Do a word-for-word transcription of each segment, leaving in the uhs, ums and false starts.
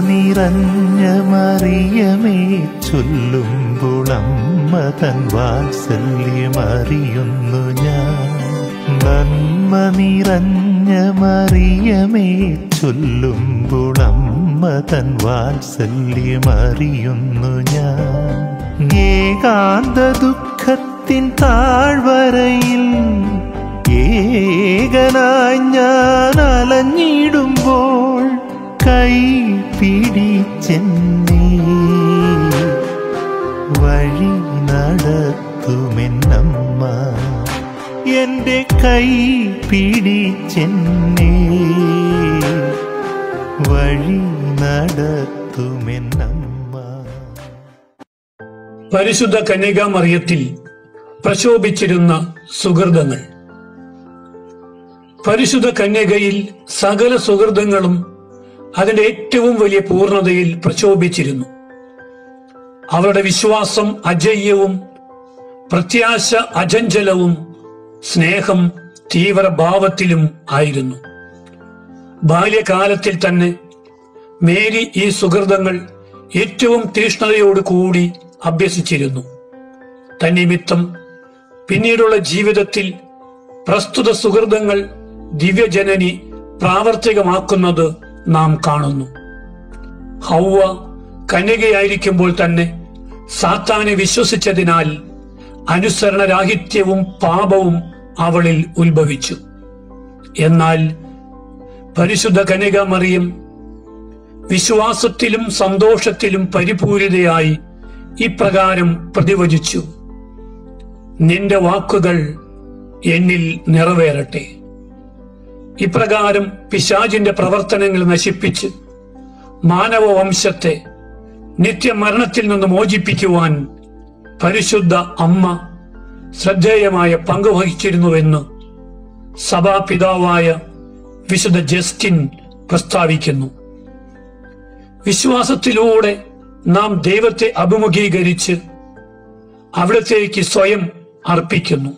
നിറഞ്ഞ മറിയമേ ചൊല്ലുമ്പോൾ അമ്മ തൻ വാത്സല്യമറിയുന്നു ഞാൻ. നന്മ നിറഞ്ഞ മറിയമേ ചൊല്ലുമ്പോൾ അമ്മ തൻ വാത്സല്യമറിയുന്നു ഞാൻ. ഏകാന്ത ദുഃഖത്തിൻ താഴ്വരയിൽ ഏകനായി ഞാൻ അലഞ്ഞിടുമ്പോൾ കൈ പിടിച്ചെന്നേ വഴി നടത്തുമെന്നമ്മ. എൻ്റെ കൈ പിടിച്ചെന്നേ വഴി നടത്തുമെന്നമ്മ. പരിശുദ്ധ കന്യകാമറിയത്തിൽ പ്രശോഭിച്ചിരുന്ന സുഹൃതങ്ങൾ. പരിശുദ്ധ കന്യകയിൽ സകല സുഹൃതങ്ങളും അതിന്റെ ഏറ്റവും വലിയ പൂർണ്ണതയിൽ പ്രശോഭിച്ചിരുന്നു. അവരുടെ വിശ്വാസം അജയ്യവും പ്രത്യാശ അചഞ്ചലവും സ്നേഹം തീവ്രഭാവത്തിലും ആയിരുന്നു. ബാല്യകാലത്തിൽ തന്നെ മേരി ഈ സുഹൃതങ്ങൾ ഏറ്റവും തീഷ്ണതയോട് കൂടി അഭ്യസിച്ചിരുന്നു. തന്നിമിത്തം പിന്നീടുള്ള ജീവിതത്തിൽ പ്രസ്തുത സുഹൃതങ്ങൾ ദിവ്യജനനി പ്രാവർത്തികമാക്കുന്നത് നാം കാണുന്നു. ഹൗവ കന്യകയായിരിക്കുമ്പോൾ തന്നെ സാത്താനെ വിശ്വസിച്ചതിനാൽ അനുസരണരാഹിത്യവും പാപവും അവളിൽ ഉത്ഭവിച്ചു. എന്നാൽ പരിശുദ്ധ കന്യകാമറിയം വിശ്വാസത്തിലും സന്തോഷത്തിലും പരിപൂരിതയായി ഇപ്രകാരം പ്രതിവചിച്ചു: നിന്റെ വാക്കുകൾ എന്നിൽ നിറവേറട്ടെ. ഇപ്രകാരം പിശാചിന്റെ പ്രവർത്തനങ്ങൾ നശിപ്പിച്ച് മാനവവംശത്തെ നിത്യമരണത്തിൽ നിന്ന് മോചിപ്പിക്കുവാൻ പരിശുദ്ധ അമ്മ ശ്രദ്ധേയമായ പങ്കുവഹിച്ചിരുന്നുവെന്ന് സഭാപിതാവായ വിശുദ്ധ ജസ്റ്റിൻ പ്രസ്താവിക്കുന്നു. വിശ്വാസത്തിലൂടെ നാം ദൈവത്തെ അഭിമുഖീകരിച്ച് അവിടത്തേക്ക് സ്വയം അർപ്പിക്കുന്നു.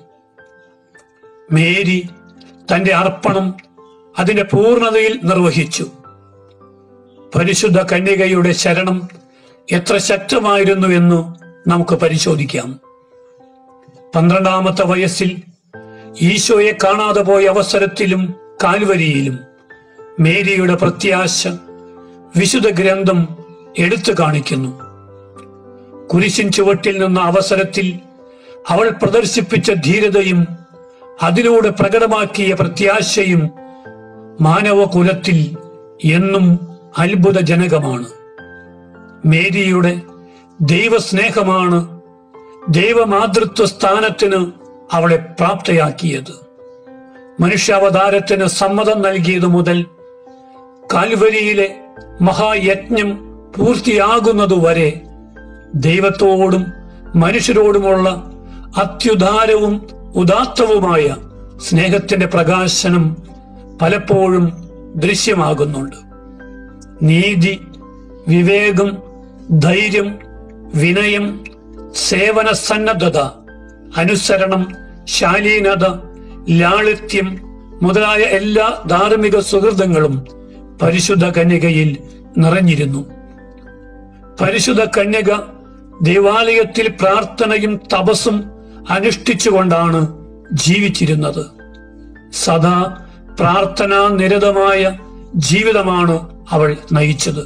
മേരി തന്റെ അർപ്പണം അതിന്റെ പൂർണ്ണതയിൽ നിർവഹിച്ചു. പരിശുദ്ധ കന്യകയുടെ ശരണം എത്ര ശക്തമായിരുന്നു എന്ന് നമുക്ക് പരിശോധിക്കാം. പന്ത്രണ്ടാമത്തെ വയസ്സിൽ ഈശോയെ കാണാതെ പോയ അവസരത്തിലും കാൽവരിയിലും മേരിയുടെ പ്രത്യാശ വിശുദ്ധ ഗ്രന്ഥം എടുത്തു കാണിക്കുന്നു. കുരിശിൻ ചുവട്ടിൽ നിന്ന അവസരത്തിൽ അവൾ പ്രദർശിപ്പിച്ച ധീരതയും അതിലൂടെ പ്രകടമാക്കിയ പ്രത്യാശയും മാനവകുലത്തിൽ എന്നും അത്ഭുതജനകമാണ്. മേരിയുടെ ദൈവസ്നേഹമാണ് ദൈവമാതൃത്വ സ്ഥാനത്തിന് അവളെ പ്രാപ്തയാക്കിയത്. മനുഷ്യാവതാരത്തിന് സമ്മതം നൽകിയതു മുതൽ കാൽവരിയിലെ മഹായജ്ഞം പൂർത്തിയാകുന്നതുവരെ ദൈവത്തോടും മനുഷ്യരോടുമുള്ള അത്യുദാരവും ഉദാത്തവുമായ സ്നേഹത്തിന്റെ പ്രകാശനം പലപ്പോഴും ദൃശ്യമാകുന്നുണ്ട്. നീതി, വിവേകം, ധൈര്യം, വിനയം, സേവന സന്നദ്ധത, അനുസരണം, ശാലീനത, ലാളിത്യം മുതലായ എല്ലാ ധാർമ്മിക സുഹൃതങ്ങളും പരിശുദ്ധ കന്യകയിൽ നിറഞ്ഞിരുന്നു. പരിശുദ്ധ കന്യക ദേവാലയത്തിൽ പ്രാർത്ഥനയും തപസ്സും അനുഷ്ഠിച്ചുകൊണ്ടാണ് ജീവിച്ചിരുന്നത്. സദാ പ്രാർത്ഥനാ നിരതമായ ജീവിതമാണ് അവൾ നയിച്ചത്.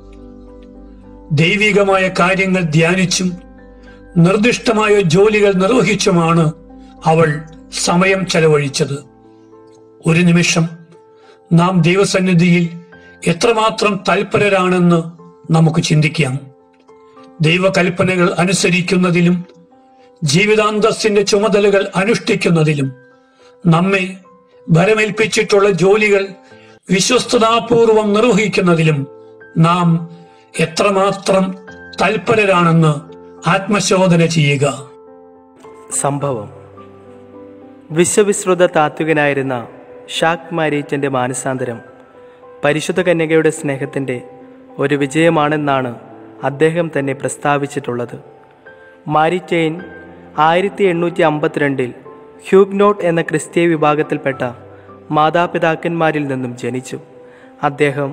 ദൈവികമായ കാര്യങ്ങൾ ധ്യാനിച്ചും നിർദ്ദിഷ്ടമായ ജോലികൾ നിർവഹിച്ചുമാണ് അവൾ സമയം ചെലവഴിച്ചത്. ഒരു നിമിഷം നാം ദൈവസന്നിധിയിൽ എത്രമാത്രം തൽപരരാണെന്ന് നമുക്ക് ചിന്തിക്കാം. ദൈവകൽപ്പനകൾ അനുസരിക്കുന്നതിലും ജീവിതാന്തസ്സിന്റെ ചുമതലകൾ അനുഷ്ഠിക്കുന്നതിലും നമ്മെ ഭരമേൽപ്പിച്ചിട്ടുള്ള ജോലികൾ വിശ്വസ്തതാപൂർവം നിർവഹിക്കുന്നതിലും നാം എത്രമാത്രം തൽപരരാണെന്ന് ആത്മശോധന ചെയ്യുക. സംഭവം: വിശ്വവിശ്രുത താത്വികനായിരുന്ന ഷാക്ക് മാരീച്ചൻ്റെ മാനസാന്തരം പരിശുദ്ധ കന്യകയുടെ സ്നേഹത്തിൻ്റെ ഒരു വിജയമാണെന്നാണ് അദ്ദേഹം തന്നെ പ്രസ്താവിച്ചിട്ടുള്ളത്. മാരിറ്റെയിൻ ആയിരത്തി എണ്ണൂറ്റി അമ്പത്തിരണ്ടിൽ ഹ്യൂഗ്നോട്ട് എന്ന ക്രിസ്തീയ വിഭാഗത്തിൽപ്പെട്ട മാതാപിതാക്കന്മാരിൽ നിന്നും ജനിച്ചു. അദ്ദേഹം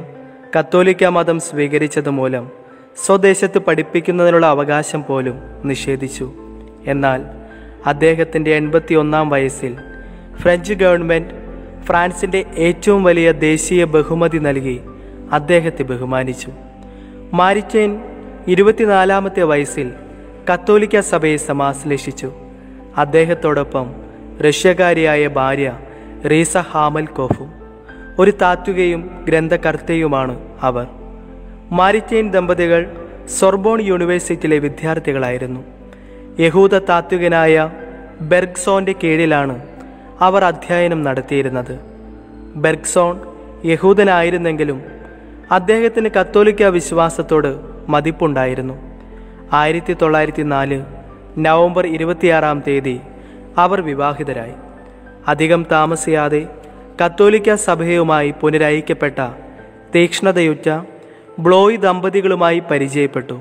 കത്തോലിക്ക മതം സ്വീകരിച്ചതുമൂലം സ്വദേശത്ത് പഠിപ്പിക്കുന്നതിനുള്ള അവകാശം പോലും നിഷേധിച്ചു. എന്നാൽ അദ്ദേഹത്തിൻ്റെ എൺപത്തി ഒന്നാം വയസ്സിൽ ഫ്രഞ്ച് ഗവൺമെൻറ് ഫ്രാൻസിൻ്റെ ഏറ്റവും വലിയ ദേശീയ ബഹുമതി നൽകി അദ്ദേഹത്തെ ബഹുമാനിച്ചു. മാരിറ്റൈൻ ഇരുപത്തിനാലാമത്തെ വയസ്സിൽ കത്തോലിക്ക സഭയെ സമാശ്ലേഷിച്ചു. അദ്ദേഹത്തോടൊപ്പം റഷ്യക്കാരിയായ ഭാര്യ റീസ ഹാമൽകോഫും ഒരു താത്വികയും ഗ്രന്ഥകർത്തയുമാണ് അവർ. മാരിറ്റൈൻ ദമ്പതികൾ സോർബോൺ യൂണിവേഴ്സിറ്റിയിലെ വിദ്യാർത്ഥികളായിരുന്നു. യഹൂദ താത്വികനായ ബെർഗ്സോൻ്റെ കീഴിലാണ് അവർ അധ്യയനം നടത്തിയിരുന്നത്. ബെർഗ്സോൺ യഹൂദനായിരുന്നെങ്കിലും അദ്ദേഹത്തിന് കത്തോലിക്ക വിശ്വാസത്തോട് മതിപ്പുണ്ടായിരുന്നു. ആയിരത്തി തൊള്ളായിരത്തി നാല് നവംബർ ഇരുപത്തിയാറാം തീയതി അവർ വിവാഹിതരായി. അധികം താമസിയാതെ കത്തോലിക്ക സഭയുമായി പുനരൈക്യപ്പെട്ട തീക്ഷ്ണതയുറ്റ ബ്ലോയ് ദമ്പതികളുമായി പരിചയപ്പെട്ടു.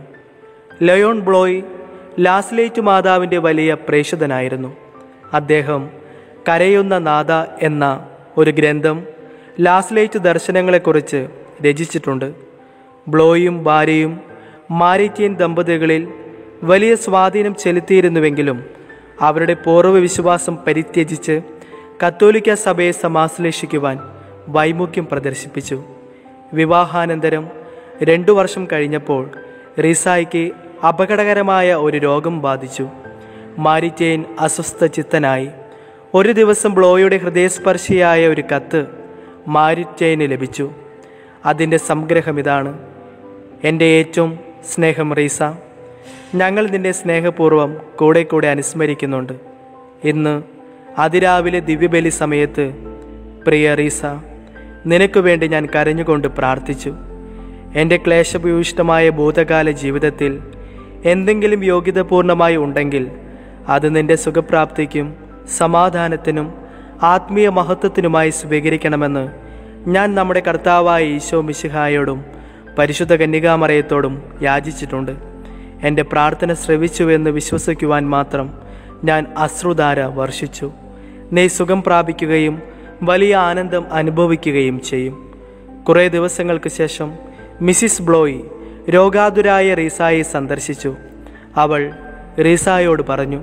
ലയോൺ ബ്ലോയ് ലാസ്ലേറ്റ് മാതാവിൻ്റെ വലിയ പ്രേക്ഷിതനായിരുന്നു. അദ്ദേഹം കരയുന്ന നാഥ എന്ന ഒരു ഗ്രന്ഥം ലാസ്ലേറ്റ് ദർശനങ്ങളെക്കുറിച്ച് രചിച്ചിട്ടുണ്ട്. ബ്ലോയും ഭാര്യയും മാരിറ്റൈൻ ദമ്പതികളിൽ വലിയ സ്വാധീനം ചെലുത്തിയിരുന്നുവെങ്കിലും അവരുടെ പൂർവ്വവിശ്വാസം പരിത്യജിച്ച് കത്തോലിക്ക സഭയെ സമാശ്ലേഷിക്കുവാൻ വൈമുഖ്യം പ്രദർശിപ്പിച്ചു. വിവാഹാനന്തരം രണ്ടു വർഷം കഴിഞ്ഞപ്പോൾ റീസായ്ക്ക് അപകടകരമായ ഒരു രോഗം ബാധിച്ചു. മാരിറ്റൈൻ അസ്വസ്ഥ ചിത്തനായി. ഒരു ദിവസം ബ്ലോയുടെ ഹൃദയസ്പർശിയായ ഒരു കത്ത് മാരിറ്റൈന് ലഭിച്ചു. അതിൻ്റെ സംഗ്രഹം ഇതാണ്: എൻ്റെ ഏറ്റവും സ്നേഹം റീസ, ഞങ്ങൾ നിന്നെ സ്നേഹപൂർവ്വം കൂടെ കൂടെ അനുസ്മരിക്കുന്നുണ്ട്. ഇന്ന് അതിരാവിലെ ദിവ്യബലി സമയത്ത് പ്രിയ റീസ, നിനക്കു വേണ്ടി ഞാൻ കരഞ്ഞുകൊണ്ട് പ്രാർത്ഥിച്ചു. എൻ്റെ ക്ലേശഭൂയിഷ്ടമായ ഭൂതകാല ജീവിതത്തിൽ എന്തെങ്കിലും യോഗ്യതപൂർണമായി ഉണ്ടെങ്കിൽ അത് നിൻ്റെ സുഖപ്രാപ്തിക്കും സമാധാനത്തിനും ആത്മീയ മഹത്വത്തിനുമായി സ്വീകരിക്കണമെന്ന് ഞാൻ നമ്മുടെ കർത്താവായ ഈശോ മിശിഹായോടും പരിശുദ്ധ കന്യകാമറിയത്തോടും യാചിച്ചിട്ടുണ്ട്. എൻ്റെ പ്രാർത്ഥന ശ്രവിച്ചുവെന്ന് വിശ്വസിക്കുവാൻ മാത്രം ഞാൻ അശ്രുധാര വർഷിച്ചു. നീ സുഖം പ്രാപിക്കുകയും വലിയ ആനന്ദം അനുഭവിക്കുകയും ചെയ്യും. കുറേ ദിവസങ്ങൾക്ക് ശേഷം മിസ്സിസ് ബ്ലോയ് രോഗാതുരായ റീസായെ സന്ദർശിച്ചു. അവൾ റീസായോട് പറഞ്ഞു,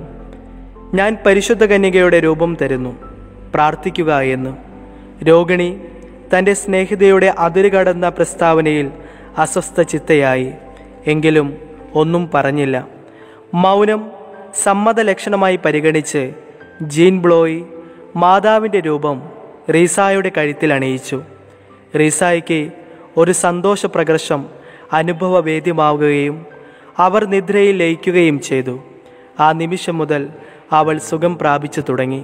ഞാൻ പരിശുദ്ധ കന്യകയുടെ രൂപം തരുന്നു, പ്രാർത്ഥിക്കുക എന്ന്. രോഗിണി തൻ്റെ സ്നേഹിതയുടെ അതിരുകടന്ന പ്രസ്താവനയിൽ അസ്വസ്ഥ ചിത്തയായി. എങ്കിലും ഒന്നും പറഞ്ഞില്ല. മൗനം സമ്മതലക്ഷണമായി പരിഗണിച്ച് ജീൻ ബ്ലോയ് മാതാവിൻ്റെ രൂപം റീസായുടെ കഴുത്തിൽ അണിയിച്ചു. റീസായ്ക്ക് ഒരു സന്തോഷ പ്രകർഷം അനുഭവവേദ്യമാവുകയും അവർ നിദ്രയിൽ ലയിക്കുകയും ചെയ്തു. ആ നിമിഷം മുതൽ അവൾ സുഖം പ്രാപിച്ചു തുടങ്ങി.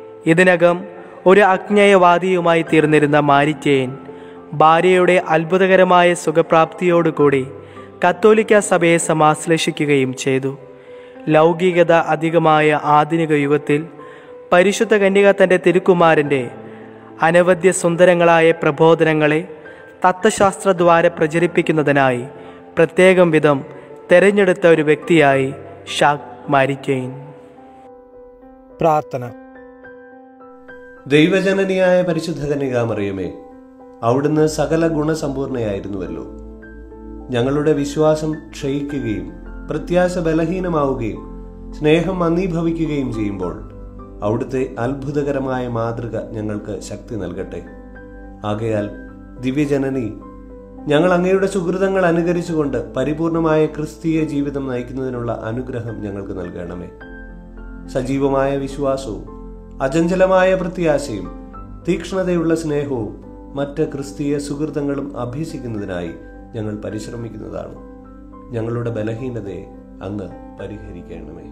ഇതിനകം ഒരു അജ്ഞേയവാദിയുമായി തീർന്നിരുന്ന മാരിറ്റൈൻ ഭാര്യയുടെ അത്ഭുതകരമായ സുഖപ്രാപ്തിയോടുകൂടി കത്തോലിക്ക സഭയെ സമാശ്ലേഷിക്കുകയും ചെയ്തു. ലൗകികത അധികമായ ആധുനിക യുഗത്തിൽ പരിശുദ്ധ കന്യക തൻ്റെ തിരുക്കുമാരൻ്റെ അനവധ്യ സുന്ദരങ്ങളായ പ്രബോധനങ്ങളെ തത്വശാസ്ത്രദ്വാര പ്രചരിപ്പിക്കുന്നതിനായി പ്രത്യേകം വിധം തെരഞ്ഞെടുത്ത ഒരു വ്യക്തിയായി ഷാക് മാരിറ്റൈൻ. പ്രാർത്ഥന. ദൈവജനനിയായ പരിശുദ്ധ കന്യകാമറിയമേ, അവിടുന്ന് സകല ഗുണസമ്പൂർണയായിരുന്നുവല്ലോ. ഞങ്ങളുടെ വിശ്വാസം ക്ഷയിക്കുകയും പ്രത്യാശ ബലഹീനമാവുകയും സ്നേഹം മന്ദീഭവിക്കുകയും ചെയ്യുമ്പോൾ അവിടുത്തെ അത്ഭുതകരമായ മാതൃക ഞങ്ങൾക്ക് ശക്തി നൽകട്ടെ. ആകയാൽ ദിവ്യജനനി, ഞങ്ങൾ അങ്ങയുടെ സുഹൃതങ്ങൾ അനുകരിച്ചുകൊണ്ട് പരിപൂർണമായ ക്രിസ്തീയ ജീവിതം നയിക്കുന്നതിനുള്ള അനുഗ്രഹം ഞങ്ങൾക്ക് നൽകണമേ. സജീവമായ വിശ്വാസവും അചഞ്ചലമായ പ്രത്യാശയും തീക്ഷ്ണതയുള്ള സ്നേഹവും മറ്റ് ക്രിസ്തീയ സുഹൃതങ്ങളും അഭ്യസിക്കുന്നതിനായി ഞങ്ങൾ പരിശ്രമിക്കുന്നതാണ്. ഞങ്ങളുടെ ബലഹീനതയെ അങ്ങ് പരിഹരിക്കണമേ.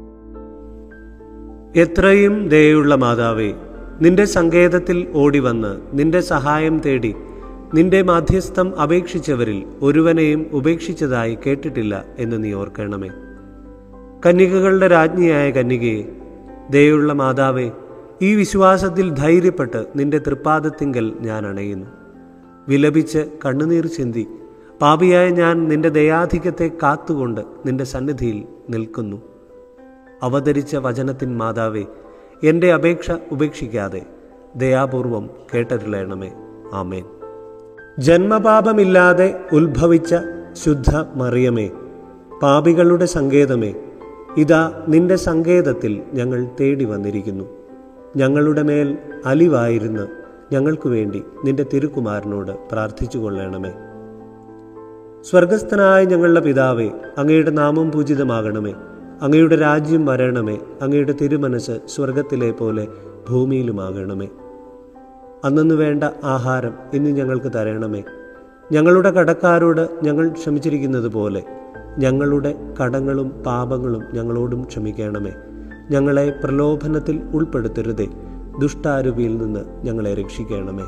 എത്രയും ദയുള്ള മാതാവേ, നിന്റെ സങ്കേതത്തിൽ ഓടിവന്ന് നിന്റെ സഹായം തേടി നിന്റെ മാധ്യസ്ഥം അപേക്ഷിച്ചവരിൽ ഒരുവനെയും ഉപേക്ഷിച്ചതായി കേട്ടിട്ടില്ല എന്ന് നീ ഓർക്കണമേ. കന്യകകളുടെ രാജ്ഞിയായ കന്യകയെ, ദയുള്ള മാതാവേ, ഈ വിശ്വാസത്തിൽ ധൈര്യപ്പെട്ട് നിന്റെ തൃപ്പാദത്തിങ്കൽ ഞാൻ അണയുന്നു. വിലപിച്ച് കണ്ണുനീർ ചിന്തി പാപിയായ ഞാൻ നിന്റെ ദയാധിക്യത്തെ കാത്തുകൊണ്ട് നിന്റെ സന്നിധിയിൽ നിൽക്കുന്നു. അവതരിച്ച വചനത്തിൻ മാതാവേ, എൻ്റെ അപേക്ഷ ഉപേക്ഷിക്കാതെ ദയാപൂർവം കേട്ടരുളയണമേ. ആമേൻ. ജന്മപാപമില്ലാതെ ഉത്ഭവിച്ച ശുദ്ധ മറിയമേ, പാപികളുടെ സങ്കേതമേ, ഇതാ നിന്റെ സങ്കേതത്തിൽ ഞങ്ങൾ തേടി വന്നിരിക്കുന്നു. ഞങ്ങളുടെ മേൽ അലിവായിരുന്ന് ഞങ്ങൾക്കു വേണ്ടി നിന്റെ തിരുക്കുമാരനോട് പ്രാർത്ഥിച്ചു കൊള്ളണമേ. സ്വർഗസ്ഥനായ ഞങ്ങളുടെ പിതാവേ, അങ്ങയുടെ നാമം പൂജിതമാകണമേ. അങ്ങയുടെ രാജ്യം വരണമേ. അങ്ങയുടെ തിരുമനസ് സ്വർഗത്തിലെ പോലെ ഭൂമിയിലുമാകണമേ. അന്നു വേണ്ട ആഹാരം ഇന്ന് ഞങ്ങൾക്ക് തരണമേ. ഞങ്ങളുടെ കടക്കാരോട് ഞങ്ങൾ ക്ഷമിച്ചിരിക്കുന്നത് പോലെ ഞങ്ങളുടെ കടങ്ങളും പാപങ്ങളും ഞങ്ങളോടും ക്ഷമിക്കണമേ. ഞങ്ങളെ പ്രലോഭനത്തിൽ ഉൾപ്പെടുത്തരുതേ, ദുഷ്ടാരൂപിയിൽ നിന്ന് ഞങ്ങളെ രക്ഷിക്കണമേ.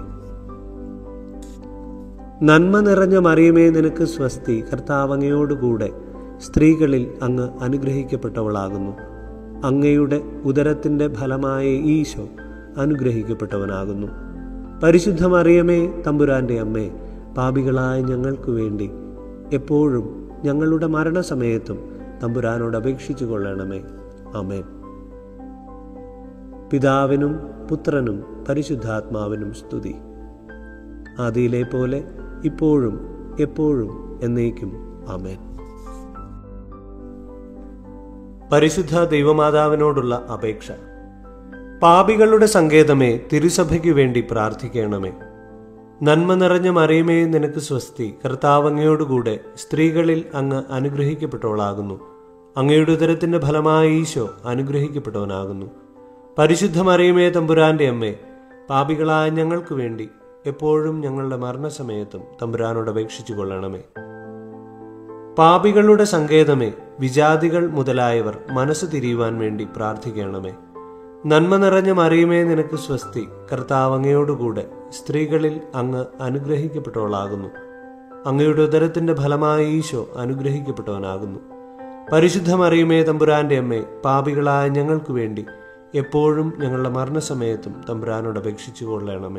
നന്മ നിറഞ്ഞ മറിയമേ, നിനക്ക് സ്വസ്തി. കർത്താവ് അങ്ങയോടുകൂടെ സ്ത്രീകളിൽ അങ്ങ് അനുഗ്രഹിക്കപ്പെട്ടവളാകുന്നു. അങ്ങയുടെ ഉദരത്തിൻ്റെ ഫലമായ ഈശോ അനുഗ്രഹിക്കപ്പെട്ടവനാകുന്നു. പരിശുദ്ധ മറിയമേ, തമ്പുരാൻ്റെ അമ്മേ, പാപികളായ ഞങ്ങൾക്ക് വേണ്ടി എപ്പോഴും ഞങ്ങളുടെ മരണസമയത്തും തമ്പുരാനോട് അപേക്ഷിച്ചു കൊള്ളണമേ. ആമേൻ. പിതാവിനും പുത്രനും പരിശുദ്ധാത്മാവിനും സ്തുതി. ആദിയിലെ പോലെ ഇപ്പോഴും എപ്പോഴും എന്നേക്കും. ആമേൻ. പരിശുദ്ധ ദൈവമാതാവിനോടുള്ള അപേക്ഷ. പാപികളുടെ സങ്കേതമേ, തിരുസഭയ്ക്കു വേണ്ടി പ്രാർത്ഥിക്കണമേ. നന്മ നിറഞ്ഞ മറിയമേ, നിനക്ക് സ്വസ്തി. കർത്താവ് അങ്ങയോടുകൂടെ സ്ത്രീകളിൽ അങ്ങ് അനുഗ്രഹിക്കപ്പെട്ടവളാകുന്നു. അങ്ങയുടെ ഉദരത്തിന്റെ ഫലമായ ഈശോ അനുഗ്രഹിക്കപ്പെട്ടവനാകുന്നു. പരിശുദ്ധ മറിയമേ, തമ്പുരാന്റെ അമ്മേ, പാപികളായ ഞങ്ങൾക്ക് വേണ്ടി എപ്പോഴും ഞങ്ങളുടെ മരണസമയത്തും തമ്പുരാനോട് അപേക്ഷിച്ചു കൊള്ളണമേ. പാപികളുടെ സങ്കേതമേ, വിജാതികൾ മുതലായവർ മനസ്സ് തിരിയുവാൻ വേണ്ടി പ്രാർത്ഥിക്കണമേ. നന്മ നിറഞ്ഞ മറിയമേ, നിനക്ക് സ്വസ്തി. കർത്താവ് അങ്ങയോടുകൂടെ സ്ത്രീകളിൽ അങ്ങ് അനുഗ്രഹിക്കപ്പെട്ടവളാകുന്നു. അങ്ങയുടെ ഉദരത്തിന്റെ ഫലമായ ഈശോ അനുഗ്രഹിക്കപ്പെട്ടവനാകുന്നു. പരിശുദ്ധ മറിയമേ, തമ്പുരാന്റെ അമ്മേ, പാപികളായ ഞങ്ങൾക്ക് വേണ്ടി എപ്പോഴും ഞങ്ങളുടെ മരണസമയത്തും തമ്പുരാനോട് അപേക്ഷിച്ചു കൊള്ളണമേ.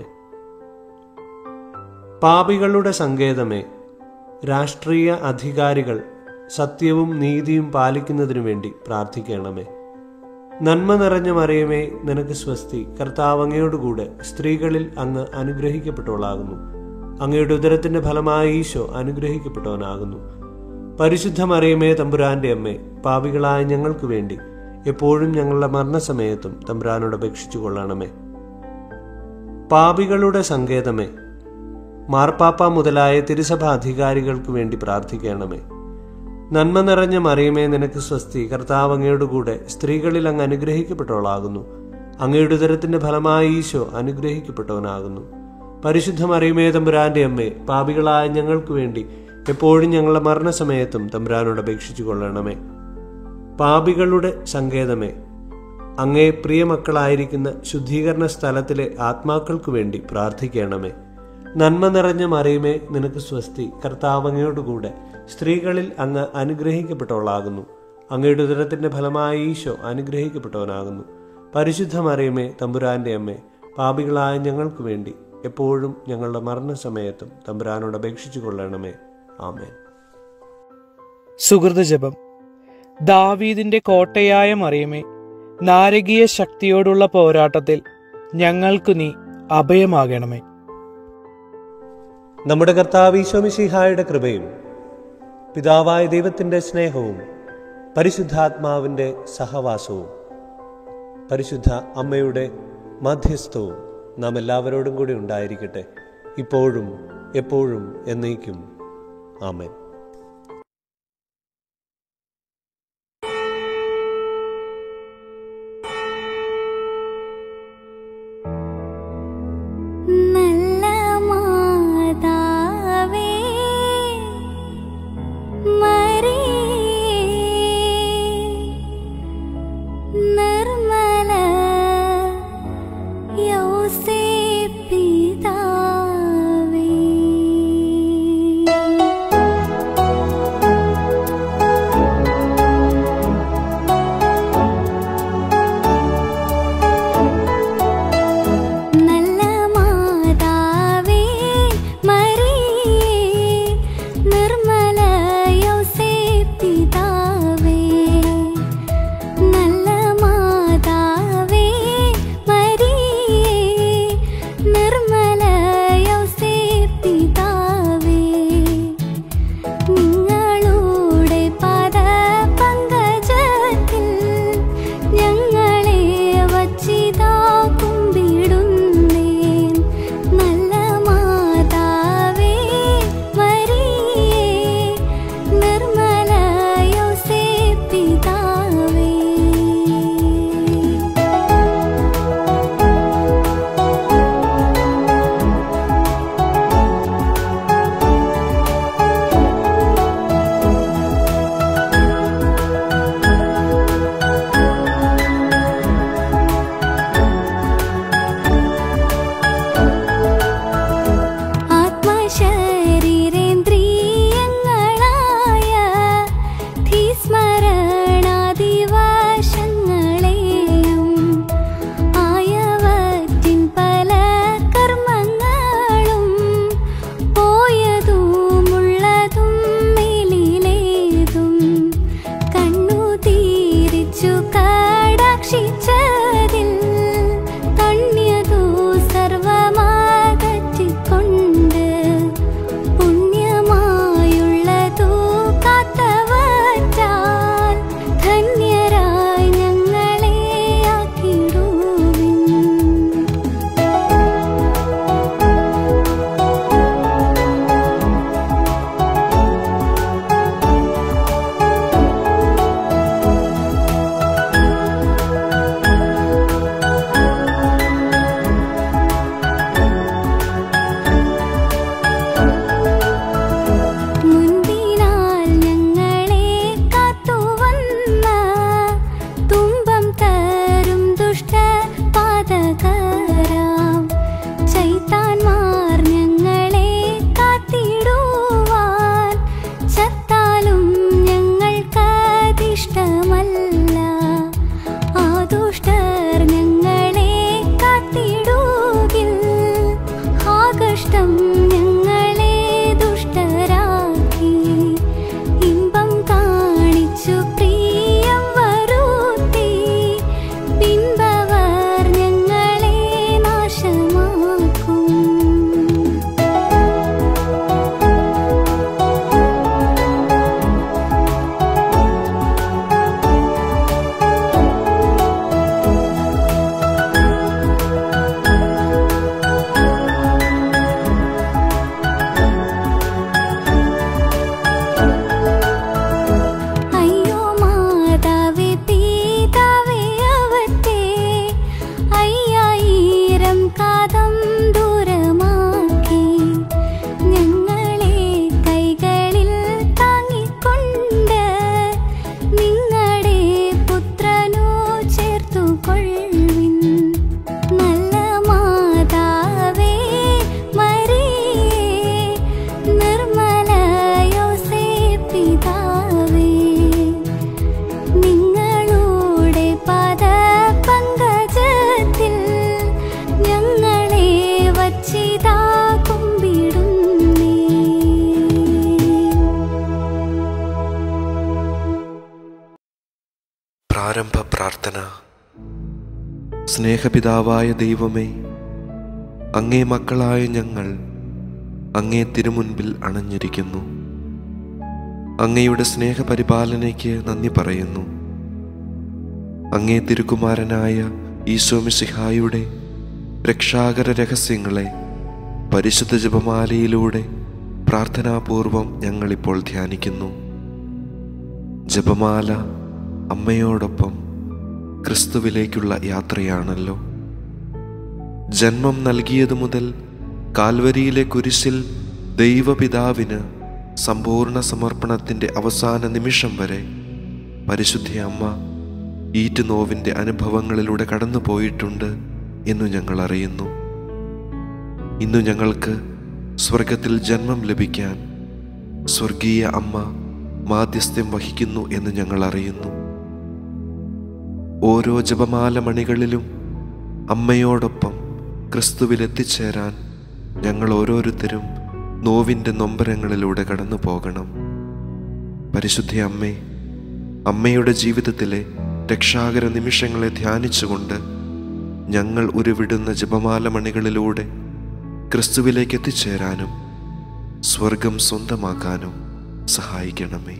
പാപികളുടെ സങ്കേതമേ, രാഷ്ട്രീയ അധികാരികൾ സത്യവും നീതിയും പാലിക്കുന്നതിനു വേണ്ടി പ്രാർത്ഥിക്കണമേ. നന്മ നിറഞ്ഞ മറിയമേ, നിനക്ക് സ്വസ്തി. കർത്താവ് അങ്ങയോടുകൂടെ സ്ത്രീകളിൽ അങ്ങ് അനുഗ്രഹിക്കപ്പെട്ടവളാകുന്നു. അങ്ങയുടെ ഉദരത്തിന്റെ ഫലമായ ഈശോ അനുഗ്രഹിക്കപ്പെട്ടവനാകുന്നു. പരിശുദ്ധ മറിയമേ, തമ്പുരാന്റെ അമ്മേ, പാപികളായ ഞങ്ങൾക്ക് വേണ്ടി എപ്പോഴും ഞങ്ങളുടെ മരണസമയത്തും തമ്പുരാനോട് അപേക്ഷിച്ചു കൊള്ളണമേ. പാപികളുടെ സങ്കേതമേ, മാർപ്പാപ്പ മുതലായ തിരുസഭ അധികാരികൾക്ക് വേണ്ടി പ്രാർത്ഥിക്കണമേ. നന്മ നിറഞ്ഞ മറിയമേ, നിനക്ക് സ്വസ്തി. കർത്താവ് അങ്ങയോടുകൂടെ സ്ത്രീകളിൽ അങ്ങ് അനുഗ്രഹിക്കപ്പെട്ടവളാകുന്നു. അങ്ങയുടെ ഉദരത്തിന്റെ ഫലമായ ഈശോ അനുഗ്രഹിക്കപ്പെട്ടവനാകുന്നു. പരിശുദ്ധ മറിയമേ, തമ്പുരാന്റെ അമ്മേ, പാപികളായ ഞങ്ങൾക്ക് വേണ്ടി എപ്പോഴും ഞങ്ങളുടെ മരണസമയത്തും തമ്പുരാനോട് അപേക്ഷിച്ചു കൊള്ളണമേ. പാപികളുടെ സങ്കേതമേ, അങ്ങേ പ്രിയമക്കളായിരിക്കുന്ന ശുദ്ധീകരണ സ്ഥലത്തിലെ ആത്മാക്കൾക്കു വേണ്ടി പ്രാർത്ഥിക്കണമേ. നന്മ നിറഞ്ഞ മറിയമേ, നിനക്ക് സ്വസ്തി. കർത്താവ് അങ്ങയോടുകൂടെ സ്ത്രീകളിൽ അങ്ങ് അനുഗ്രഹിക്കപ്പെട്ടവളാകുന്നു. അങ്ങയുടെ ഉദരത്തിന്റെ ഫലമായ ഈശോ അനുഗ്രഹിക്കപ്പെട്ടവനാകുന്നു. പരിശുദ്ധ മറിയമേ, തമ്പുരാന്റെ അമ്മേ, പാപികളായ ഞങ്ങൾക്ക് വേണ്ടി എപ്പോഴും ഞങ്ങളുടെ മരണസമയത്തും തമ്പുരാനോട് അപേക്ഷിച്ചു കൊള്ളണമേ. ആമേൻ. സുഹൃതജപം. ദാവീദിന്റെ കോട്ടയായ മറിയമേ, നാരകീയ ശക്തിയോടുള്ള പോരാട്ടത്തിൽ ഞങ്ങൾക്കു നീ അഭയമാകണമേ. നമ്മുടെ കർത്താവ് ഈശോ മിശിഹായുടെ കൃപയും പിതാവായ ദൈവത്തിൻ്റെ സ്നേഹവും പരിശുദ്ധാത്മാവിൻ്റെ സഹവാസവും പരിശുദ്ധ അമ്മയുടെ മധ്യസ്ഥവും നാം എല്ലാവരോടും കൂടി ഉണ്ടായിരിക്കട്ടെ, ഇപ്പോഴും എപ്പോഴും എന്നേക്കും. ആമേൻ. സ്നേഹപിതാവായ ദൈവമേ, അങ്ങേ മക്കളായ ഞങ്ങൾ അങ്ങേ തിരുമുൻപിൽ അണഞ്ഞിരിക്കുന്നു. അങ്ങയുടെ സ്നേഹപരിപാലനയ്ക്ക് നന്ദി പറയുന്നു. അങ്ങേ തിരുക്കുമാരനായ ഈശോ മിശിഹായുടെ രക്ഷാകര രഹസ്യങ്ങളെ പരിശുദ്ധ ജപമാലയിലൂടെ പ്രാർത്ഥനാപൂർവം ഞങ്ങളിപ്പോൾ ധ്യാനിക്കുന്നു. ജപമാല അമ്മയോടൊപ്പം ക്രിസ്തുവിലേക്കുള്ള യാത്രയാണല്ലോ. ജന്മം നൽകിയതു മുതൽ കാൽവരിയിലെ കുരിശിൽ ദൈവപിതാവിന് സമ്പൂർണ്ണ സമർപ്പണത്തിൻ്റെ അവസാന നിമിഷം വരെ പരിശുദ്ധ അമ്മ ഈറ്റുനോവിൻ്റെ അനുഭവങ്ങളിലൂടെ കടന്നു പോയിട്ടുണ്ട് എന്നു ഞങ്ങൾ അറിയുന്നു. ഇന്നു ഞങ്ങൾക്ക് സ്വർഗത്തിൽ ജന്മം ലഭിക്കാൻ സ്വർഗീയ അമ്മ മാധ്യസ്ഥ്യം വഹിക്കുന്നു എന്ന് ഞങ്ങൾ അറിയുന്നു. ഓരോ ജപമാല മണികളിലും അമ്മയോടൊപ്പം ക്രിസ്തുവിൽ എത്തിച്ചേരാൻ ഞങ്ങൾ ഓരോരുത്തരും നോവിൻ്റെ നൊമ്പരങ്ങളിലൂടെ കടന്നു പോകണം. പരിശുദ്ധ അമ്മേ, അമ്മയുടെ ജീവിതത്തിലെ രക്ഷാകര നിമിഷങ്ങളെ ധ്യാനിച്ചുകൊണ്ട് ഞങ്ങൾ ഉരുവിടുന്ന ജപമാല മണികളിലൂടെ ക്രിസ്തുവിലേക്ക് എത്തിച്ചേരാനും സ്വർഗം സ്വന്തമാക്കാനും സഹായിക്കണമേ.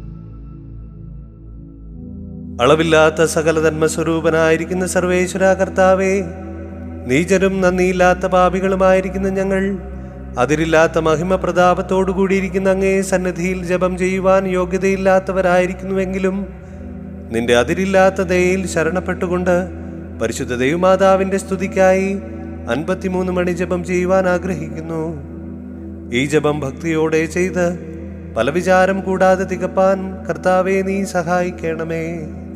അളവില്ലാത്ത സകല ധർമ്മസ്വരൂപനായിരിക്കുന്ന സർവേശ്വര കർത്താവേ, നീചരും നന്ദിയില്ലാത്ത പാപികളുമായിരിക്കുന്ന ഞങ്ങൾ അതിരില്ലാത്ത മഹിമ പ്രതാപത്തോടു കൂടിയിരിക്കുന്ന അങ്ങേ സന്നിധിയിൽ ജപം ചെയ്യുവാൻ യോഗ്യതയില്ലാത്തവരായിരിക്കുന്നുവെങ്കിലും നിന്റെ അതിരില്ലാത്ത ദയയിൽ ശരണപ്പെട്ടുകൊണ്ട് പരിശുദ്ധ ദൈവമാതാവിന്റെ സ്തുതിക്കായി അൻപത്തിമൂന്ന് മണി ജപം ചെയ്യുവാൻ ആഗ്രഹിക്കുന്നു. ഈ ജപം ഭക്തിയോടെ ചെയ്ത് പല വിചാരം കൂടാതെ തികപ്പാൻ കർത്താവേ നീ സഹായിക്കണമേ.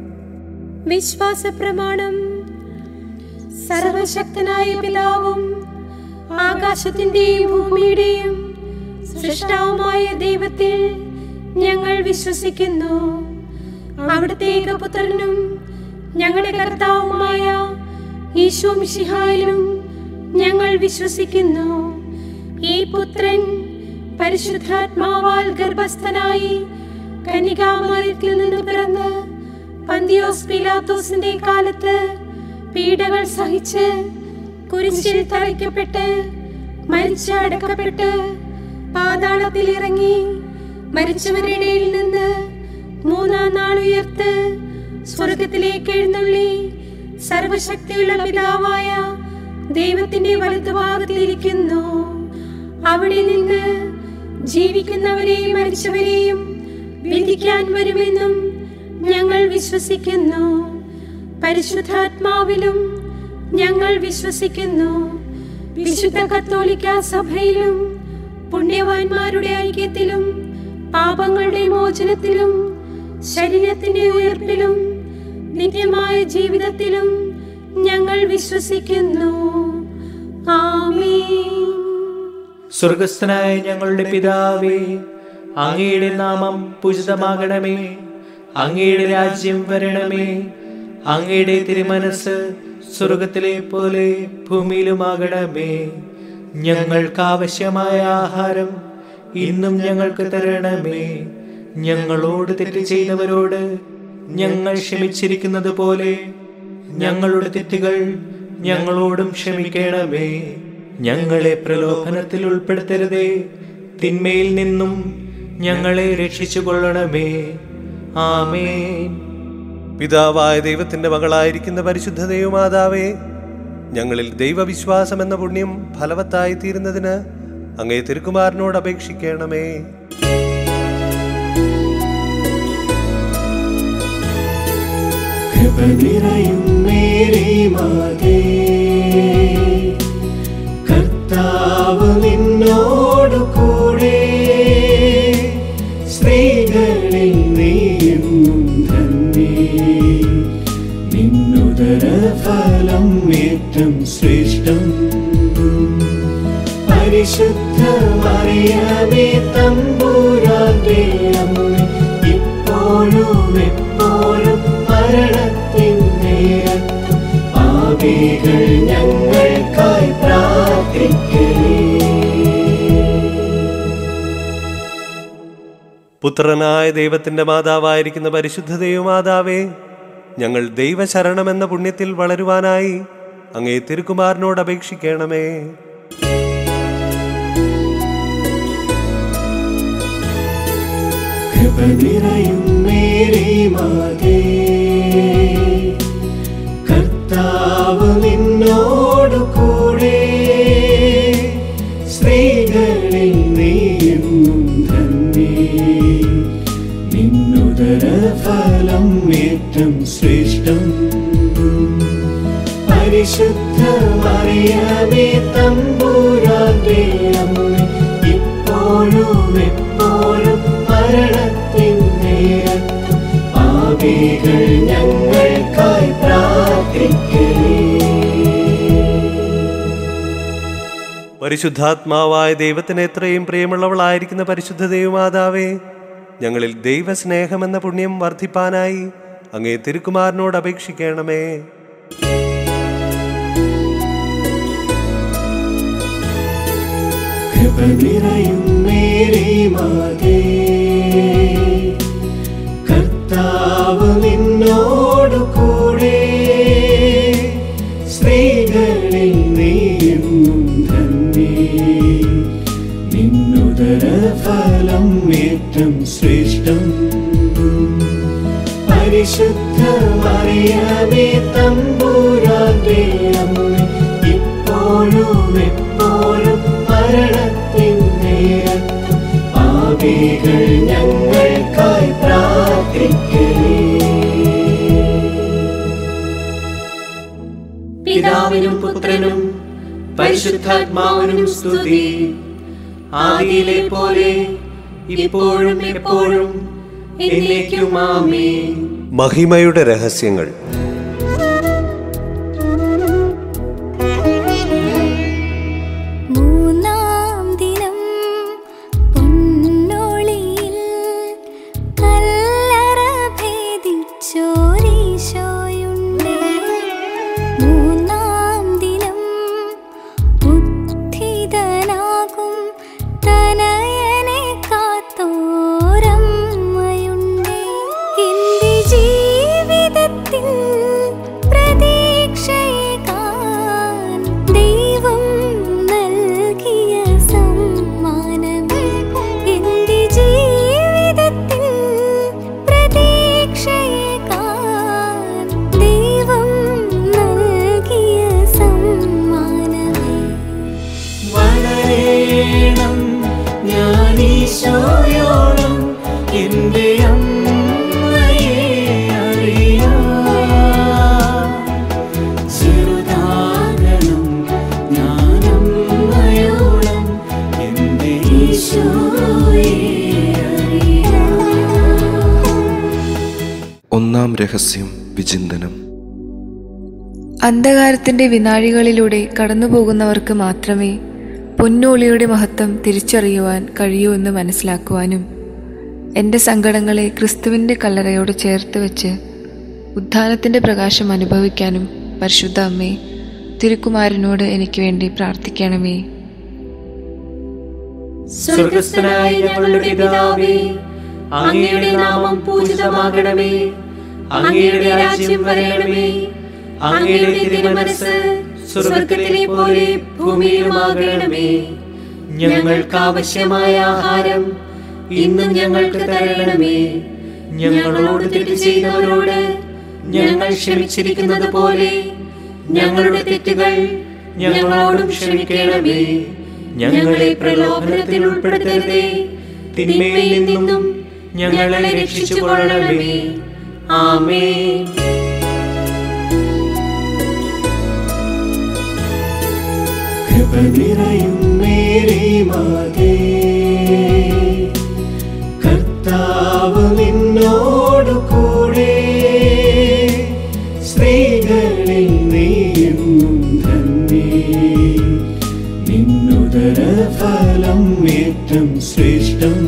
വിശ്വാസ പ്രമാണം. സർവശക്തനായ പിതാവും ആകാശത്തിന്റെയും ഭൂമിയുടെയും സൃഷ്ടാവുമായ ദൈവത്തിൽ ഞങ്ങൾ വിശ്വസിക്കുന്നു. അവിടുത്തെ ഏകപുത്രനും ഞങ്ങളുടെ കർത്താവുമായ ഈശോ മിശിഹായിലും ഞങ്ങൾ വിശ്വസിക്കുന്നു. ഈ പുത്രൻ പരിശുദ്ധാത്മാവാൽ ഗർഭസ്ഥനായി കന്യകാമറിയത്തിൽ നിന്ന് പിറന്ന് പന്തിയോസ് പീലാത്തോസിന്റെ കാലത്ത് പീഡകൾ സഹിച്ച് കുരിശിൽ തറയ്ക്കപ്പെട്ട് മരിച്ച് അടക്കപ്പെട്ട് പാതാളത്തിൽ ഇറങ്ങി മരിച്ചവരുടെ ഇടയിൽ നിന്ന് മൂന്നാം നാൾ ഉയർത്ത് സ്വർഗത്തിലേക്ക് എഴുന്നള്ളി സർവശക്തിയുള്ള പിതാവായ ദൈവത്തിന്റെ വലതുഭാഗത്തിലിരിക്കുന്നു. അവിടെ നിന്ന് ജീവിക്കുന്നവരെയും മരിച്ചവരെയും വിധിക്കാൻ വരുമെന്നും ഞങ്ങൾ വിശ്വസിക്കുന്നു. പരിശുദ്ധാത്മാവിലും ഞങ്ങൾ വിശ്വസിക്കുന്നു. വിശുദ്ധ കത്തോലിക്ക സഭയിലും പുണ്യവാന്മാരുടെ ഐക്യത്തിലും പാപങ്ങളുടെ മോചനത്തിലും ശരീരത്തിന്റെ ഉയർപ്പിലും നിത്യമായ ജീവിതത്തിലും ഞങ്ങൾ വിശ്വസിക്കുന്നു. ആമേൻ. സ്വർഗസ്ഥനായ ഞങ്ങളുടെ പിതാവേ, അങ്ങയുടെ നാമം പൂജിതമാകണമേ. അങ്ങയുടെ രാജ്യം വരണമേ. അങ്ങയുടെ തിരുമനസ് സ്വർഗത്തിലെ പോലെ ഭൂമിയിലുമാകണമേ. ഞങ്ങൾക്ക് ആവശ്യമായ ആഹാരം ഇന്നും ഞങ്ങൾക്ക് തരണമേ. ഞങ്ങളോട് തെറ്റ് ചെയ്തവരോട് ഞങ്ങൾ ക്ഷമിച്ചിരിക്കുന്നത് പോലെ ഞങ്ങളുടെ തെറ്റുകൾ ഞങ്ങളോടും ക്ഷമിക്കണമേ. ഞങ്ങളെ പ്രലോഭനത്തിൽ ഉൾപ്പെടുത്തരുതേ, തിന്മയിൽ നിന്നും ഞങ്ങളെ രക്ഷിച്ചു കൊള്ളണമേ. ആമേൻ. പിതാവായ ദൈവത്തിന്റെ മകളായിരിക്കുന്ന പരിശുദ്ധ ദൈവമാതാവേ, ഞങ്ങളിൽ ദൈവവിശ്വാസം എന്ന പുണ്യം ഫലവത്തായി തീരുന്നതിന് അങ്ങേ തിരുക്കുമാരനോട് അപേക്ഷിക്കണമേ. കർത്താവ് നിന്നോടു കൂടെ, സ്ത്രീകളിൽ നീയെന്നും ധന്യേ. നിന്നുദര ഫലം ഏറ്റം ശ്രേഷ്ഠം. പരിശുദ്ധ മറിയമേ തമ്പുരാന്റെ അമ്മേ, ഇപ്പോഴും എപ്പോഴും മരണത്തിൻ നേരത്തും പാപികൾ ഞങ്ങൾക്കായി പ്രാർത്ഥിക്കണേ. പുത്രനായ ദൈവത്തിന്റെ മാതാവായിരിക്കുന്ന പരിശുദ്ധ ദൈവമാതാവേ, ഞങ്ങൾ ദൈവശരണമെന്ന പുണ്യത്തിൽ വളരുവാനായി അങ്ങേ തിരുക്കുമാരനോട് അപേക്ഷിക്കണമേ. കൃപ നിറയും മേരി മാതേ, കർത്താവ് നിന്നോടു കൂടെ, സ്ത്രീകളിൽ നീയെന്നും ധന്യേ, നിന്നുദര ഫലം ഏറ്റം ശ്രേഷ്ഠം. പരിശുദ്ധ മറിയമേ തമ്പുരാന്റെ അമ്മേ, ഇപ്പോഴും എപ്പോഴും മരണത്തിൻ നേരത്തും പാപികൾ ഞങ്ങൾക്കായി പ്രാർത്ഥിക്കണേ. പരിശുദ്ധാത്മാവായ ദൈവത്തിന് എത്രയും പ്രിയമുള്ളവളായിരിക്കുന്ന പരിശുദ്ധ ദൈവമാതാവേ, ഞങ്ങളിൽ ദൈവസ്നേഹമെന്ന പുണ്യം വർദ്ധിപ്പാനായി അങ്ങേ തിരുക്കുമാരനോട് അപേക്ഷിക്കണമേ. കൃപ നിറയും മേരി മാതേ, കർത്താവ് നിന്നോടു കൂടെ, സ്ത്രീകളിൽ നീയെന്നും ധന്യേ, നിന്നുദര ഫലം ഏറ്റം ശ്രേഷ്ഠം. പരിശുദ്ധ മറിയമേ തമ്പുരാന്റെ അമ്മേ, ഇപ്പോഴും എപ്പോഴും മരണത്തിൻ നേരത്തും പാപികൾ ഞങ്ങൾക്കായി പ്രാർത്ഥിക്കണേ. പിതാവിനും പുത്രനും പരിശുദ്ധാത്മാവിനും സ്തുതി, ആദിയിലെ പോലെ ഇപ്പോഴും എപ്പോഴും എന്നേക്കും ആമേൻ. മഹിമയുടെ രഹസ്യങ്ങൾ. ഒന്നാം രഹസ്യം വിചിന്തനം. അന്ധകാരത്തിന്റെ വിനാഴികളിലൂടെ കടന്നുപോകുന്നവർക്ക് മാത്രമേ പൊന്നോളിയുടെ മഹത്വം തിരിച്ചറിയുവാൻ കഴിയൂ എന്ന് മനസ്സിലാക്കുവാനും എൻ്റെ സങ്കടങ്ങളെ ക്രിസ്തുവിൻ്റെ കല്ലറയോട് ചേർത്ത് വെച്ച് ഉദ്ധാനത്തിൻ്റെ പ്രകാശം അനുഭവിക്കാനും പരിശുദ്ധ അമ്മേ തിരുക്കുമാരനോട് എനിക്ക് വേണ്ടി പ്രാർത്ഥിക്കണമേ. സ്വർഗ്ഗസ്ഥനായ ഞങ്ങളുടെ പിതാവേ, അങ്ങയുടെ നാമം പൂജിതമാകണമേ, അങ്ങയുടെ രാജ്യം വരണമേ, അങ്ങയുടെ തിരുമനസ്സ് സ്വർഗ്ഗത്തിലെ പോലെ ഭൂമിയിലുമാകണമേ. ഞങ്ങൾക്ക് ആവശ്യമായ ആഹാരം ഇന്നും ഞങ്ങൾക്ക് തരണമേ. ഞങ്ങളോട് തെറ്റ് ചെയ്തവരോട് ഞങ്ങൾ ക്ഷമിച്ചിരിക്കുന്നത് പോലെ ഞങ്ങളുടെ തെറ്റുകൾ ഞങ്ങളോടും ക്ഷമിക്കണമേ. ഞങ്ങളെ പ്രലോഭനത്തിൽ ഉൾപ്പെടുത്തരുതേ, തിന്മയിൽ നിന്നും ഞങ്ങളെ രക്ഷിച്ചുകൊള്ളണമേ. ആമേൻ. കൃപ നിറയും മേരി മാതേ, കർത്താവ് നിന്നോടു കൂടെ, സ്ത്രീകളിൽ നീയെന്നും ധന്യേ, നിന്നുദര ഫലം ഏറ്റം ശ്രേഷ്ഠം.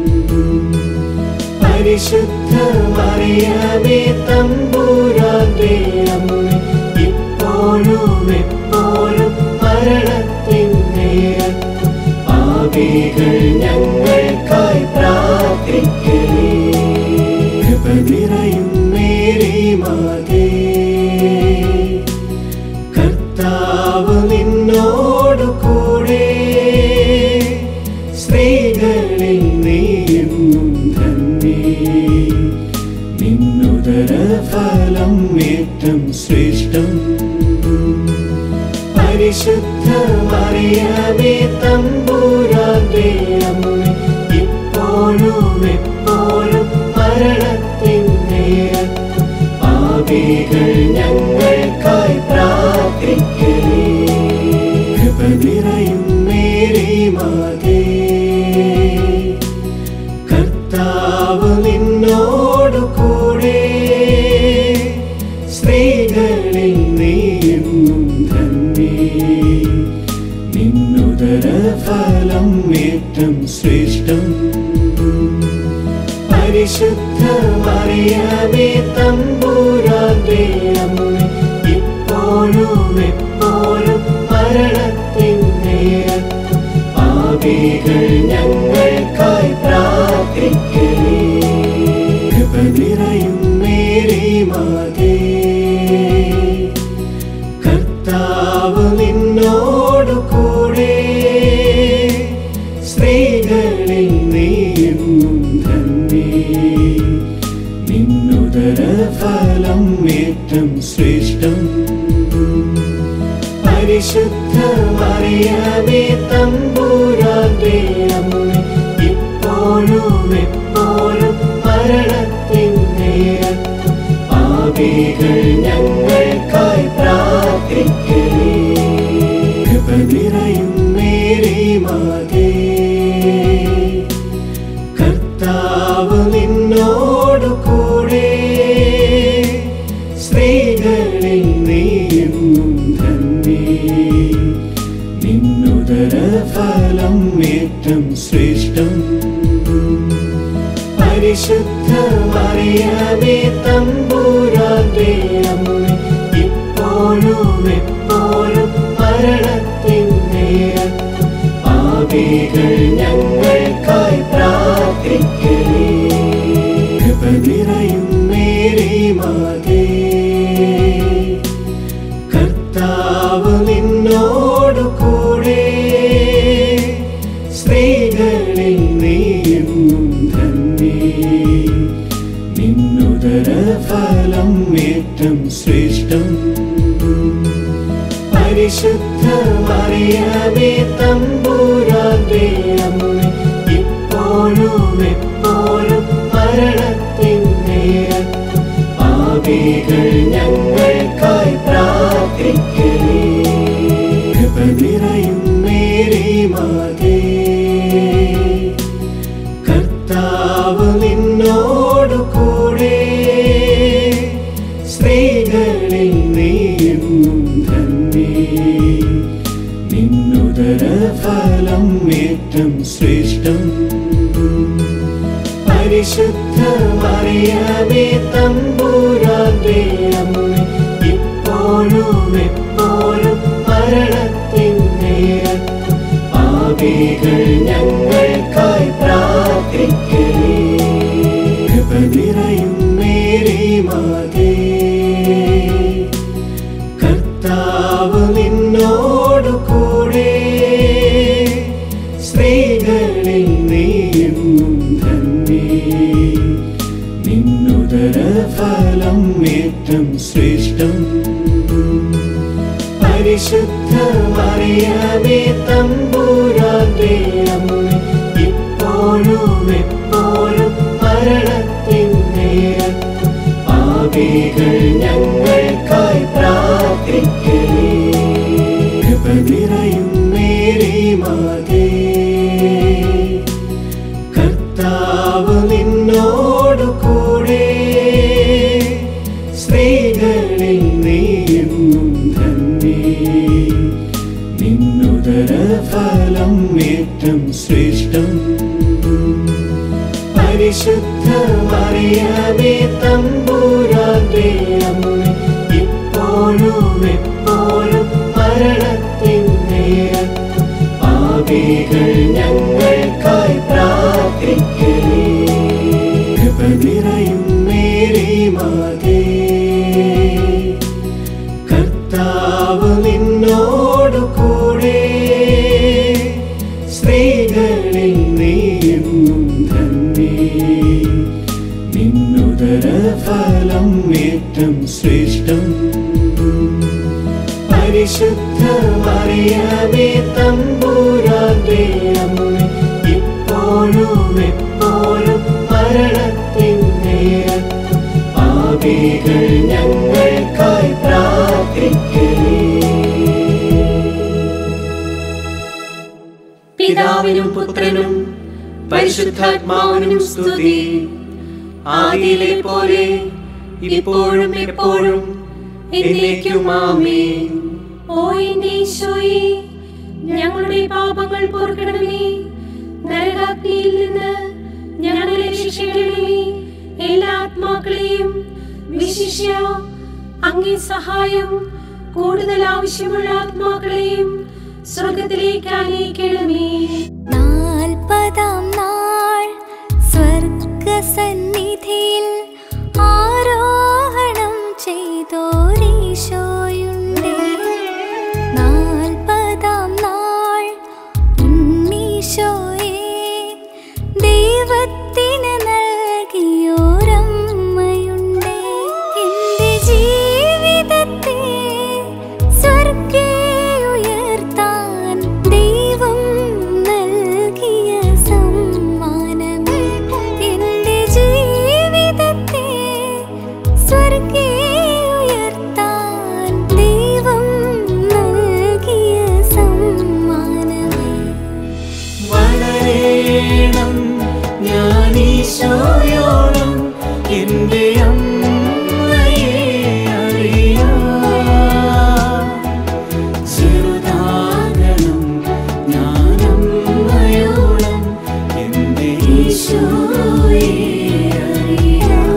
പരിശുദ്ധ മറിയമേ തമ്പുരാന്റെ അമ്മേ, ഇപ്പോഴും എപ്പോഴും മരണത്തിൻ നേരത്തും പാപികൾ ഞങ്ങൾക്കായി പ്രാർത്ഥിക്കണേ. കൃപ നിറയും മേരി മാതേ, പരിശുദ്ധ മറിയമേ തമ്പുരാന്റെ അമ്മേ, ഇപ്പോഴും എപ്പോഴും മരണത്തിൻ നേരത്തും പാപികൾ ഞങ്ങൾക്കായി പ്രാർത്ഥിക്കണേ. കൃപ നിറയും മേരി മാതേ, കർത്താവ് നിന്നോടു കൂടെ, സ്ത്രീകളിൽ നീയും ധന്യേ, നിന്നുദര ഫലം ഏറ്റവും ശ്രേഷ്ഠം. പരിശുദ്ധ മറിയമേ തമ്പുരാന്റെ അമ്മേ, ഇപ്പോഴും എപ്പോഴും മരണത്തിൻ നേരത്തും പാപികൾ ഞങ്ങൾക്കായി പ്രാർത്ഥിക്കണേ. കൃപ നിറയും മേരി മാതേ, കർത്താവ് നിന്നോടു കൂടെ, സ്ത്രീകളിൽ നീയും ധന്യേ, നിന്നുദര ഫലം ഏറ്റവും ശ്രേഷ്ഠം. പരിശുദ്ധ മറിയമേ തമ്പുരാന്റെ അമ്മേ, ഇപ്പോഴും എപ്പോഴും മരണത്തിൻ നേരത്തും പാപികൾ ഞങ്ങൾക്കായി പ്രാർത്ഥിക്കണേ. കൃപ നിറയും മേരി മാതേ, കർത്താവ് നിന്നോടു കൂടെ, സ്ത്രീകളിൽ നീയും ധന്യേ, നിന്നുദര ഫലം ഏറ്റവും ശ്രേഷ്ഠം. പരിശുദ്ധ മറിയമേ തമ്പുരാന്റെ അമ്മേ, ഇപ്പോഴും എപ്പോഴും മരണത്തിൻ നേരത്തും പാപികൾ ഞങ്ങൾക്കായി പ്രാർത്ഥിക്കണേ. കൃപ നിറയും മേരി മാതേ, കർത്താവ് നിന്നോടു കൂടെ, സ്ത്രീകളിൽ നീയും ധന്യേ, നിന്നുദര ഫലം ഏറ്റവും ശ്രേഷ്ഠം. പരിശുദ്ധ മറിയമേ തമ്പുരാന്റെ അമ്മേ, ഇപ്പോഴും എപ്പോഴും മരണത്തിൻ നേരത്തും പാപികൾ ഞങ്ങൾക്കായി പ്രാർത്ഥിക്കണേ. കൃപ നിറയും മേരി മാതേ, കർത്താവ് നിന്നോടു കൂടെ, സ്ത്രീകളിൽ നീയും ധന്യേ, നിന്നുദര ഫലം ഏറ്റവും ശ്രേഷ്ഠം. പരിശുദ്ധ മറിയമേ തമ്പുരാന്റെ അമ്മേ, ഇപ്പോഴും എപ്പോഴും മരണത്തിൻ നേരത്തും പാപികൾ ഞങ്ങൾക്കായി പ്രാർത്ഥിക്കണേ. കൃപ നിറയും മേരി മാതേ, കർത്താവ് നിന്നോടു കൂടെ, സ്ത്രീകളിൽ നീയും ധന്യേ, നിന്നുദര ഫലം ഏറ്റവും ശ്രേഷ്ഠം. പരിശുദ്ധ മറിയമേ തമ്പുരാന്റെ അമ്മേ, ഇപ്പോഴും എപ്പോഴും മരണത്തിൻ നേരത്തും പാപികൾ ഞങ്ങൾക്കായി പ്രാർത്ഥിക്കണേ. കൃപ നിറയും മേരി മാതേ, കർത്താവ് നിന്നോടു കൂടെ, സ്ത്രീകളിൽ നീയും ധന്യേ, നിന്നുദര ഫലം ഏറ്റവും ശ്രേഷ്ഠം. പരിശുദ്ധ മറിയമേ തമ്പുരാന്റെ അമ്മേ, ഇപ്പോഴും എപ്പോഴും മരണത്തിൻ നേരത്തും പാപികൾ ഞങ്ങൾക്കായി പ്രാർത്ഥിക്കണേ. കൃപ നിറയും മേരി മാതേ, കർത്താവ് നിന്നോടു കൂടെ, സ്ത്രീകളിൽ നീയും ധന്യേ, നിന്നുദര ഫലം ഏറ്റവും ശ്രേഷ്ഠം. പരിശുദ്ധ മറിയമേ തമ്പുരാന്റെ അമ്മേ, ഇപ്പോഴും എപ്പോഴും മരണത്തിൻ നേരത്തും പാപികൾ ഞങ്ങൾക്കായി പ്രാർത്ഥിക്കണേ. പിതാവിനും പുത്രനും പരിശുദ്ധാത്മാവിനും സ്തുതി. ആദിയിലെ പോലെ ഇപ്പോഴും എപ്പോഴും എന്നേക്കും ആമേൻ. ഓ എന്റെ ഈശോയേ, ഞങ്ങളുടെ പാപങ്ങൾ പൊറുക്കണമേ, നരകാഗ്നിയിൽ നിന്ന് ഞങ്ങളെ രക്ഷിക്കണമേ. എല്ലാ ആത്മാക്കളെയും വിശിഷ്യ അങ്ങേ സഹായം കൂടുതൽ ആവശ്യമുള്ള ആത്മാക്കളെയും സ്വർഗത്തിലേക്ക് ആനയിക്കണമേ. നാൽപ്പതാം നാൾ സ്വർഗസന്നിധിയിൽ ആരോഹണം ചെയ്തോരീശോയുണ്ടേ. നാൽപ്പതാം നാൾ ഉണ്ണീശോയെ ദൈവത്തിന് നൽകിയോരമ്മയുണ്ടേ. എന്റെ ജീവിതത്തെ സ്വർഗേ ഉയർത്താൻ ദൈവം നൽകിയ സമ്മാനമേ. എന്റെ ജീവിതത്തെ സ്വർഗേ ഉയർത്താൻ ദൈവം നൽകിയ സമ്മാനമേ. വളരേണം ഞാൻ ഈശോയോളം എന്റെ അമ്മയെ അറിയാം. ചെറുതാകണം ഞാൻ അമ്മയോളം എന്റെ ഈശോയെ അറിയാം.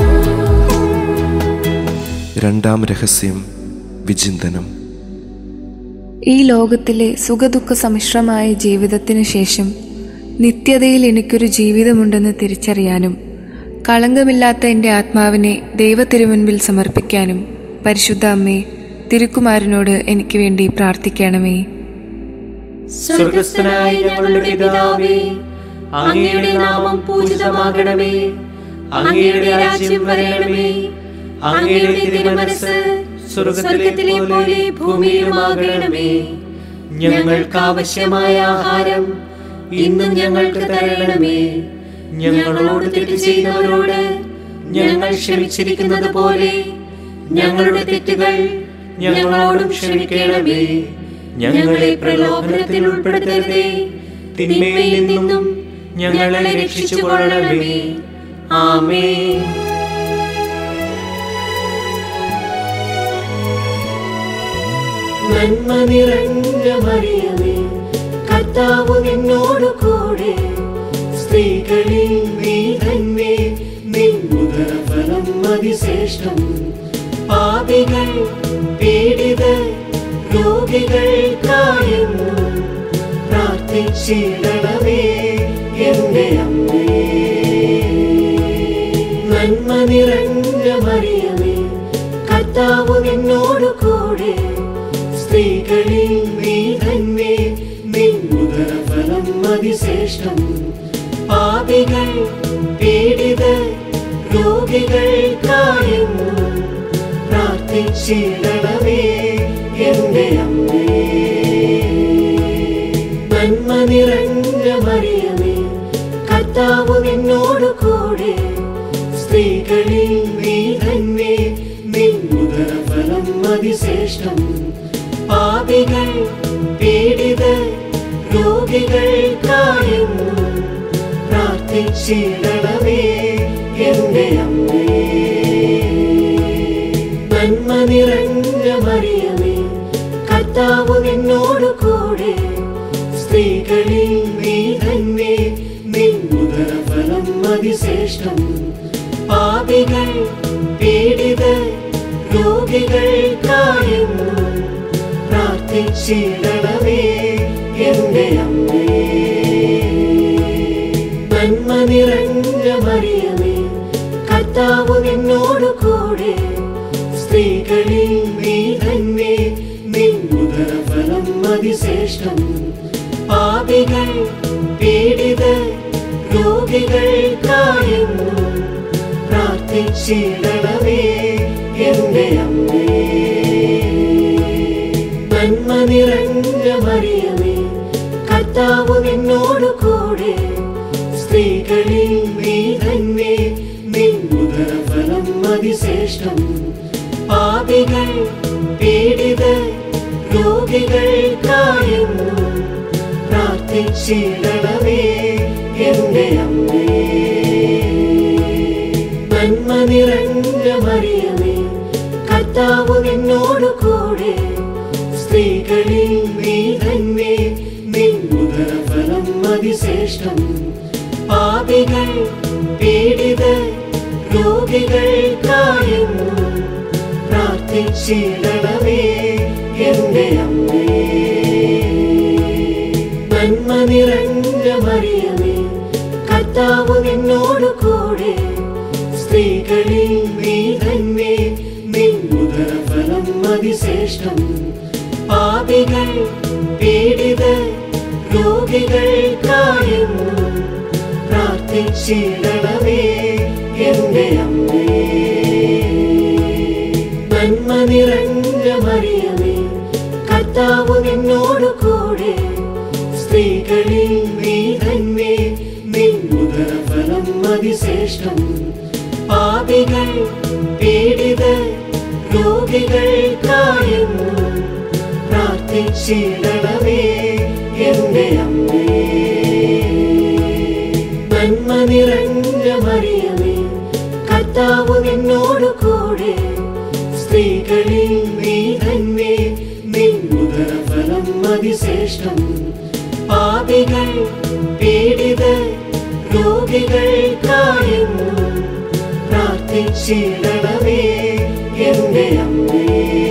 രണ്ടാം രഹസ്യം വിചിന്തനം. ഈ ലോകത്തിലെ സുഖദുഃഖ സമ്മിശ്രമായ ജീവിതത്തിനു ശേഷം നിത്യതയിൽ എനിക്കൊരു ജീവിതമുണ്ടെന്ന് തിരിച്ചറിയാനും കളങ്കമില്ലാത്ത എൻ്റെ ആത്മാവിനെ ദൈവത്തിരുമുൻപിൽ സമർപ്പിക്കാനും പരിശുദ്ധ അമ്മേ, തിരുക്കുമാരനോട് എനിക്ക് വേണ്ടി പ്രാർത്ഥിക്കണമേ. സ്വർഗസ്ഥനായ ഞങ്ങളുടെ പിതാവേ, അങ്ങയുടെ നാമം പൂജിതമാകണമേ. അങ്ങയുടെ രാജ്യം വരണമേ. അങ്ങയുടെ തിരുമനസ്സ് സ്വർഗത്തിലെ പോലെ ഭൂമിയിലുമാകണമേ. ഞങ്ങൾക്ക് ആവശ്യമായ ആഹാരം ഇന്നും ഞങ്ങൾക്ക് തരണമേ. ഞങ്ങളോട് തെറ്റ് ചെയ്തവരോട് ഞങ്ങൾ ക്ഷമിച്ചിരിക്കുന്നത് പോലെ ഞങ്ങളുടെ തെറ്റുകൾ ഞങ്ങളോടും ക്ഷമിക്കണമേ. ഞങ്ങളെ പ്രലോഭനത്തിൽ ഉൾപ്പെടുത്തരുതേ, തിന്മയിൽ നിന്നും ഞങ്ങളെ രക്ഷിച്ചുകൊള്ളണമേ. ആമേൻ. നന്മ നിറഞ്ഞ മറിയമേ, കർത്താവ് നിന്നോട് കൂടെ, സ്ത്രീകളിൽ നീ തന്നെ നിൻ ഉദരഫലം അതിശ്രേഷ്ഠം. പാപികൾ പീഡിതർ രോഗികൾക്കായെന്നും പ്രാർത്ഥിച്ചിടണമേ എന്റെ അമ്മേ. നന്മ നിറഞ്ഞ മറിയമേ, കർത്താവ് നിന്നോട് കൂടെ, സ്ത്രീകളിൽ നീ തന്നെ നിൻ ഉദരഫലം അതിശ്രേഷ്ഠം. പാപികൾ പീഡിതർ രോഗികൾക്കായെന്നും പ്രാർത്ഥിച്ചിടണമേ എന്റെ അമ്മേ. നന്മ നിറഞ്ഞ മറിയമേ, കർത്താവ് നിന്നോട് കൂടെ, സ്ത്രീകളിൽ നീ തന്നെ നിൻ ഉദരഫലം അതിശ്രേഷ്ഠം. പാപികൾ പീഡിതർ രോഗികൾക്കായെന്നും പ്രാർത്ഥിച്ചിടണമേ എന്റെ അമ്മേ. നന്മ നിറഞ്ഞ മറിയമേ, കർത്താവ് നിന്നോട് കൂടെ, സ്ത്രീകളിൽ നീ തന്നെ നിൻ ഉദരഫലം അതിശ്രേഷ്ഠം. പാപികൾ പീഡിതർ രോഗികൾക്കായെന്നും പ്രാർത്ഥിച്ചിടണമേ എന്റെ അമ്മേ. നന്മ നിറഞ്ഞ മറിയമേ, കർത്താവ് നിന്നോട് കൂടെ, സ്ത്രീകളിൽ നീ തന്നെ നിൻ ഉദരഫലം അതിശ്രേഷ്ഠം. പാപികൾ പീഡിതർ രോഗികൾക്കായെന്നും പ്രാർത്ഥിച്ചിടണമേ എന്റെ അമ്മേ. നന്മ നിറഞ്ഞ മറിയമേ, കർത്താവ് നിന്നോട് കൂടെ, സ്ത്രീകളിൽ നീ തന്നെ, നിൻ ഉദരഫലം അതിശ്രേഷ്ഠം. പാപികൾ പീഡിതർ രോഗികൾക്കായെന്നും പ്രാർത്ഥിച്ചിടണമേ എന്റെ അമ്മേ. നന്മ നിറഞ്ഞ മറിയമേ, കർത്താവ് നിന്നോട് കൂടെ, സ്ത്രീകളിൽ നീ തന്നെ, നിൻ ഉദരഫലം അതിശ്രേഷ്ഠം. പാപികൾ പീഡിതർ രോഗികൾക്കായെന്നും പ്രാർത്ഥിച്ചിടണമേ എന്റെ അമ്മേ. നന്മ നിറഞ്ഞ മറിയമേ, കർത്താവ് നിന്നോട് കൂടെ, സ്ത്രീകളിൽ നീ തന്നെ, നിൻ ഉദരഫലം അതിശ്രേഷ്ഠം. പാപികൾ പീഡിതർ രോഗികൾക്കായെന്നും പ്രാർത്ഥിച്ചിടണമേ എന്റെ അമ്മേ. നന്മ നിറഞ്ഞ മറിയമേ, കർത്താവ് നിന്നോട് കൂടെ, സ്ത്രീകളിൽ നീ തന്നെ, നിൻ ഉദരഫലം അതിശ്രേഷ്ഠം. പാപികൾ പീഡിതർ രോഗികൾക്കായെന്നും പ്രാർത്ഥിച്ചിടണമേ എന്റെ അമ്മേ. നന്മ നിറഞ്ഞ മറിയമേ, കർത്താവ് നിന്നോട് കൂടെ, സ്ത്രീകളിൽ നീ തന്നെ, നിൻ ഉദരഫലം അതിശ്രേഷ്ഠം. പാപികൾ പീഡിതർ രോഗികൾക്കായെന്നും പ്രാർത്ഥിച്ചിടണമേ എന്റെ അമ്മേ.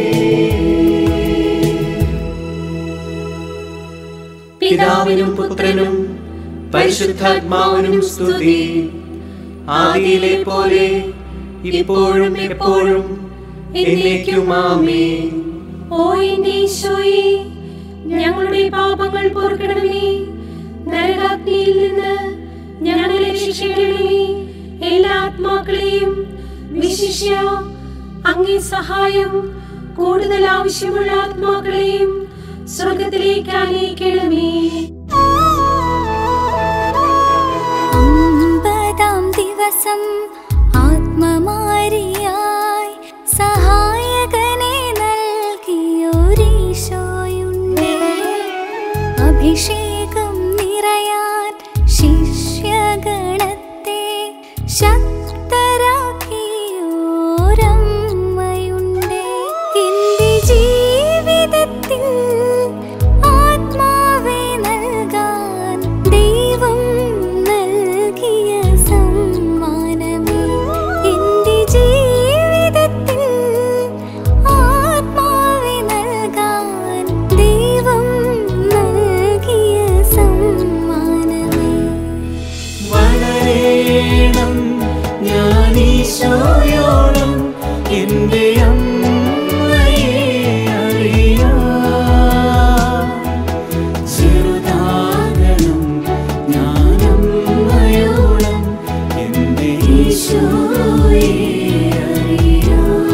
പിതാവിനും പുത്രനും പരിശുദ്ധാത്മാവിനും സ്തുതി. ആദിയിലെ പോലെ ഇപ്പോഴും എപ്പോഴും എന്നേക്കും ആമേൻ. ഓ എന്റെ ഈശോയേ, ഞങ്ങളുടെ പാപങ്ങൾ പൊറുക്കണമേ, നരകാഗ്നിയിൽ നിന്ന് ഞങ്ങളെ രക്ഷിക്കണമേ. എല്ലാ ആത്മാക്കളെയും വിശിഷ്യ അങ്ങേ സഹായം കൂടുതൽ ആവശ്യമുള്ള ആത്മാക്കളെയും സ്വർഗത്തിലേക്ക് ആനയിക്കണമേ. അമ്പതാം ദിവസം ആത്മമാരിയായി സഹായകനെ നൽകിയൊരീശോയുണ്ടേ. അഭിഷേകം നിറയാൻ ശിഷ്യഗണത്തെ ശക്തരാക്കിയോരമ്മയുണ്ടേ. എന്റെ ജീവിതത്തിൽ ആത്മാവെ നൽകാൻ ദൈവം നൽകിയ സമ്മാനമേ. എന്റെ ജീവിതത്തിൽ ആത്മാവെ നൽകാൻ ദൈവം നൽകിയ സമ്മാനമേ. വളരേണം ഞാൻ ഈശോയോളം എന്റെ അമ്മയെ അറിയാം. ചെറുതാകണം ഞാൻ അമ്മയോളം എന്റെ ഈശോയെ അറിയാം.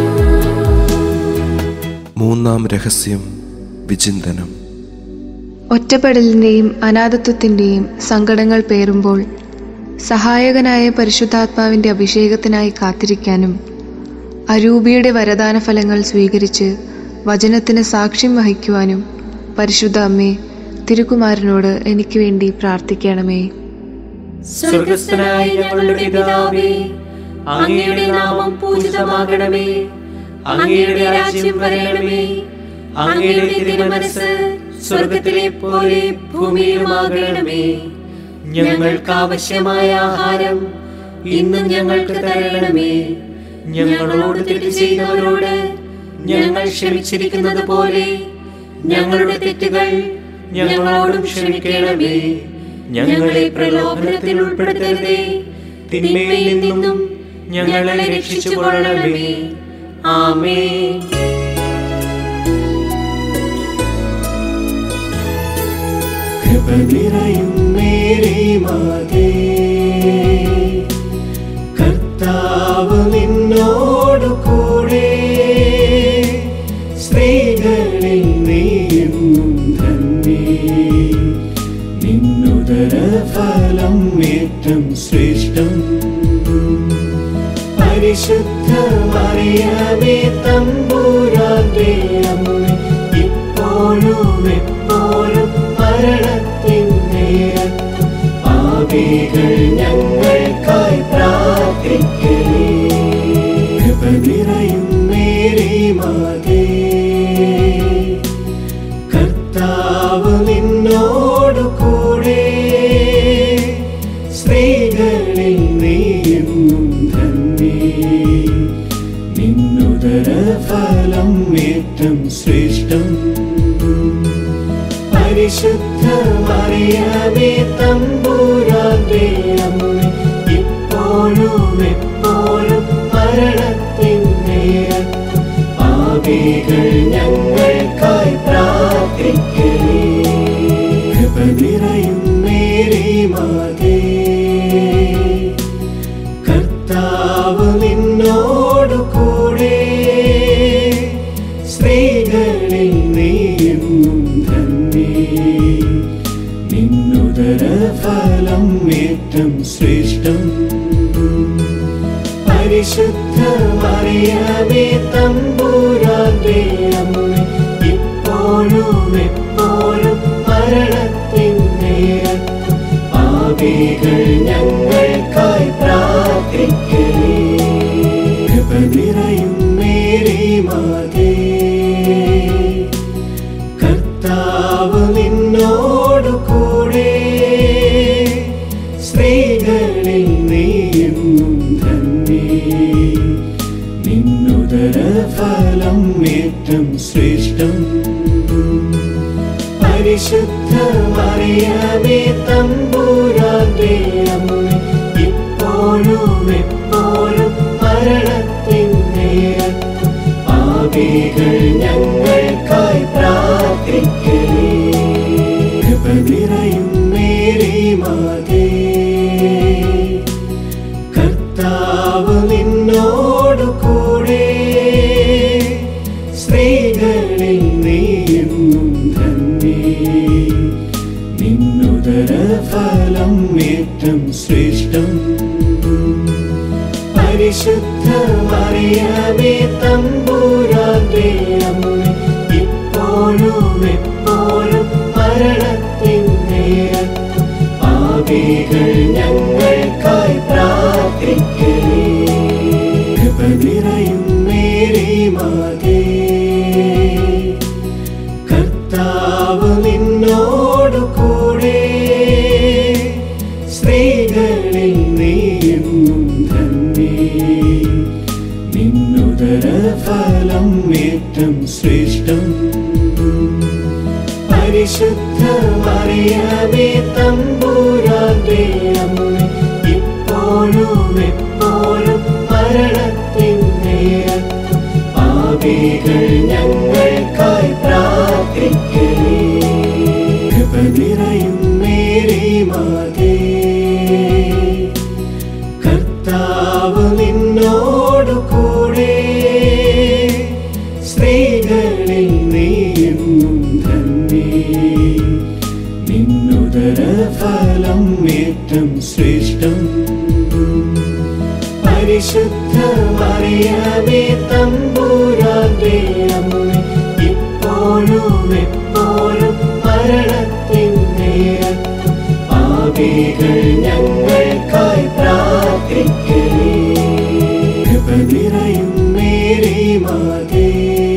മൂന്നാം രഹസ്യം വിചിന്തനം. ഒറ്റപ്പെടലിൻ്റെയും അനാഥത്വത്തിൻ്റെയും സങ്കടങ്ങൾ പേറുമ്പോൾ സഹായകനായ പരിശുദ്ധാത്മാവിൻ്റെ അഭിഷേകത്തിനായി കാത്തിരിക്കാനും അരൂപിയുടെ വരദാന ഫലങ്ങൾ സ്വീകരിച്ച് വചനത്തിന് സാക്ഷ്യം വഹിക്കുവാനും പരിശുദ്ധ അമ്മേ, തിരുക്കുമാരനോട് എനിക്ക് വേണ്ടി പ്രാർത്ഥിക്കണമേ. സ്വർഗസ്ഥനായ ഞങ്ങളുടെ പിതാവേ, അങ്ങയുടെ നാമം പൂജിതമാകണമേ. അങ്ങയുടെ രാജ്യം വരണമേ. അങ്ങയുടെ തിരുമനസ്സ് സ്വർഗത്തിലെ പോലെ ഭൂമിയിലുമാകണമേ. ഞങ്ങൾക്ക് ആവശ്യമായ ആഹാരം ഇന്നും ഞങ്ങൾക്ക് തരണമേ. ഞങ്ങളോട് തെറ്റ് ചെയ്തവരോട് ഞങ്ങൾ ക്ഷമിച്ചിരിക്കുന്നത് പോലെ ഞങ്ങളുടെ തെറ്റുകൾ ഞങ്ങളോടും ക്ഷമിക്കണമേ. ഞങ്ങളെ പ്രലോഭനത്തിൽ ഉൾപ്പെടുത്തരുതേ, തിന്മയിൽ നിന്നും ഞങ്ങളെ രക്ഷിച്ചുകൊള്ളണമേ. ആമേൻ. കൃപ നിറയും മേരി മാതേ, കർത്താവ് നിന്നോടു കൂടെ, സ്ത്രീകളിൽ നീ തമ്പുരാന്റെ അമ്മേ, ഇപ്പോഴും എപ്പോഴും മരണത്തിൻ നേരത്തും പാപികൾ ഞങ്ങൾക്കായി പ്രാർത്ഥിക്കണേ. കൃപ നിറയും മേരി മാതേ, കർത്താവ് നിന്നോടു കൂടെ, സ്ത്രീകളിൽ നീയെന്നും ധന്യേ, നിന്നുദര ഫലം ഏറ്റം ശ്രേഷ്ഠം. പരിശുദ്ധ മറിയമേ തമ്പുരാന്റെ അമ്മേ, ഇപ്പോഴും എപ്പോഴും മരണത്തിൻ നേരത്തും പാപികൾ ഞങ്ങൾക്കായി പ്രാർത്ഥിക്കണേ. കൃപ നിറയും മേരി മാതേ, കർത്താവ് നിന്നോടു കൂടെ, സ്ത്രീകളിൽ നീയെന്നും ധന്യേ, നിന്നുദര ഫലം ഏറ്റം ശ്രേഷ്ഠം. പരിശുദ്ധ മറിയമേ തമ്പുരാന്റെ അമ്മേ, ഇപ്പോഴും എപ്പോഴും മരണത്തിൻ നേരത്തും പാപികൾ ഞങ്ങൾക്കായി പ്രാർത്ഥിക്കണേ. കൃപ നിറയും മേരി മാതേ, കർത്താവ് നിന്നോടു കൂടെ, സ്ത്രീകളിൽ നീയെന്നും ധന്യേ, നിന്നുദര ഫലം ഏറ്റം ശ്രേഷ്ഠം. പരിശുദ്ധ മറിയമേ തമ്പുരാന്റെ അമ്മേ, ഇപ്പോഴും എപ്പോഴും മരണത്തിൻ നേരത്തും പാപികൾ ഞങ്ങൾക്കായി പ്രാർത്ഥിക്കണേ. കൃപ നിറയും മേരി മാതേ, കർത്താവ് നിന്നോടു കൂടെ, സ്ത്രീകളിൽ നീയെന്നും ധന്യേ, നിന്നുദര ഫലം ഏറ്റം ശ്രേഷ്ഠം. പരിശുദ്ധ മറിയമേ തമ്പുരാന്റെ അമ്മേ, ഇപ്പോഴും എപ്പോഴും മരണത്തിൻ നേരത്തും പാപികൾ ഞങ്ങൾക്കായി പ്രാർത്ഥിക്കണേ. കൃപ നിറയും മേരി മാതേ, കർത്താവ് നിന്നോടു കൂടെ, സ്ത്രീകളിൽ നീയെന്നും ധന്യേ, നിന്നുദര ഫലം ഏറ്റം ശ്രേഷ്ഠം. പരിശുദ്ധ മറിയമേ തമ്പുരാന്റെ അമ്മേ, ഇപ്പോഴും എപ്പോഴും മരണത്തിൻ നേരത്തും പാപികൾ ഞങ്ങൾക്കായി പ്രാർത്ഥിക്കണേ. കൃപ നിറയും മേരി മാതേ, കർത്താവ് നിന്നോടു കൂടെ, സ്ത്രീകളിൽ നീയെന്നും ധന്യേ, നിന്നുദര ഫലം ഏറ്റം ശ്രേഷ്ഠം. പരിശുദ്ധ മറിയമേ തമ്പുരാന്റെ അമ്മേ, ഇപ്പോഴും എപ്പോഴും മരണത്തിൻ നേരത്തും പാപികൾ ഞങ്ങൾക്കായി പ്രാർത്ഥിക്കണേ. കൃപ നിറയും മേരി മാതേ,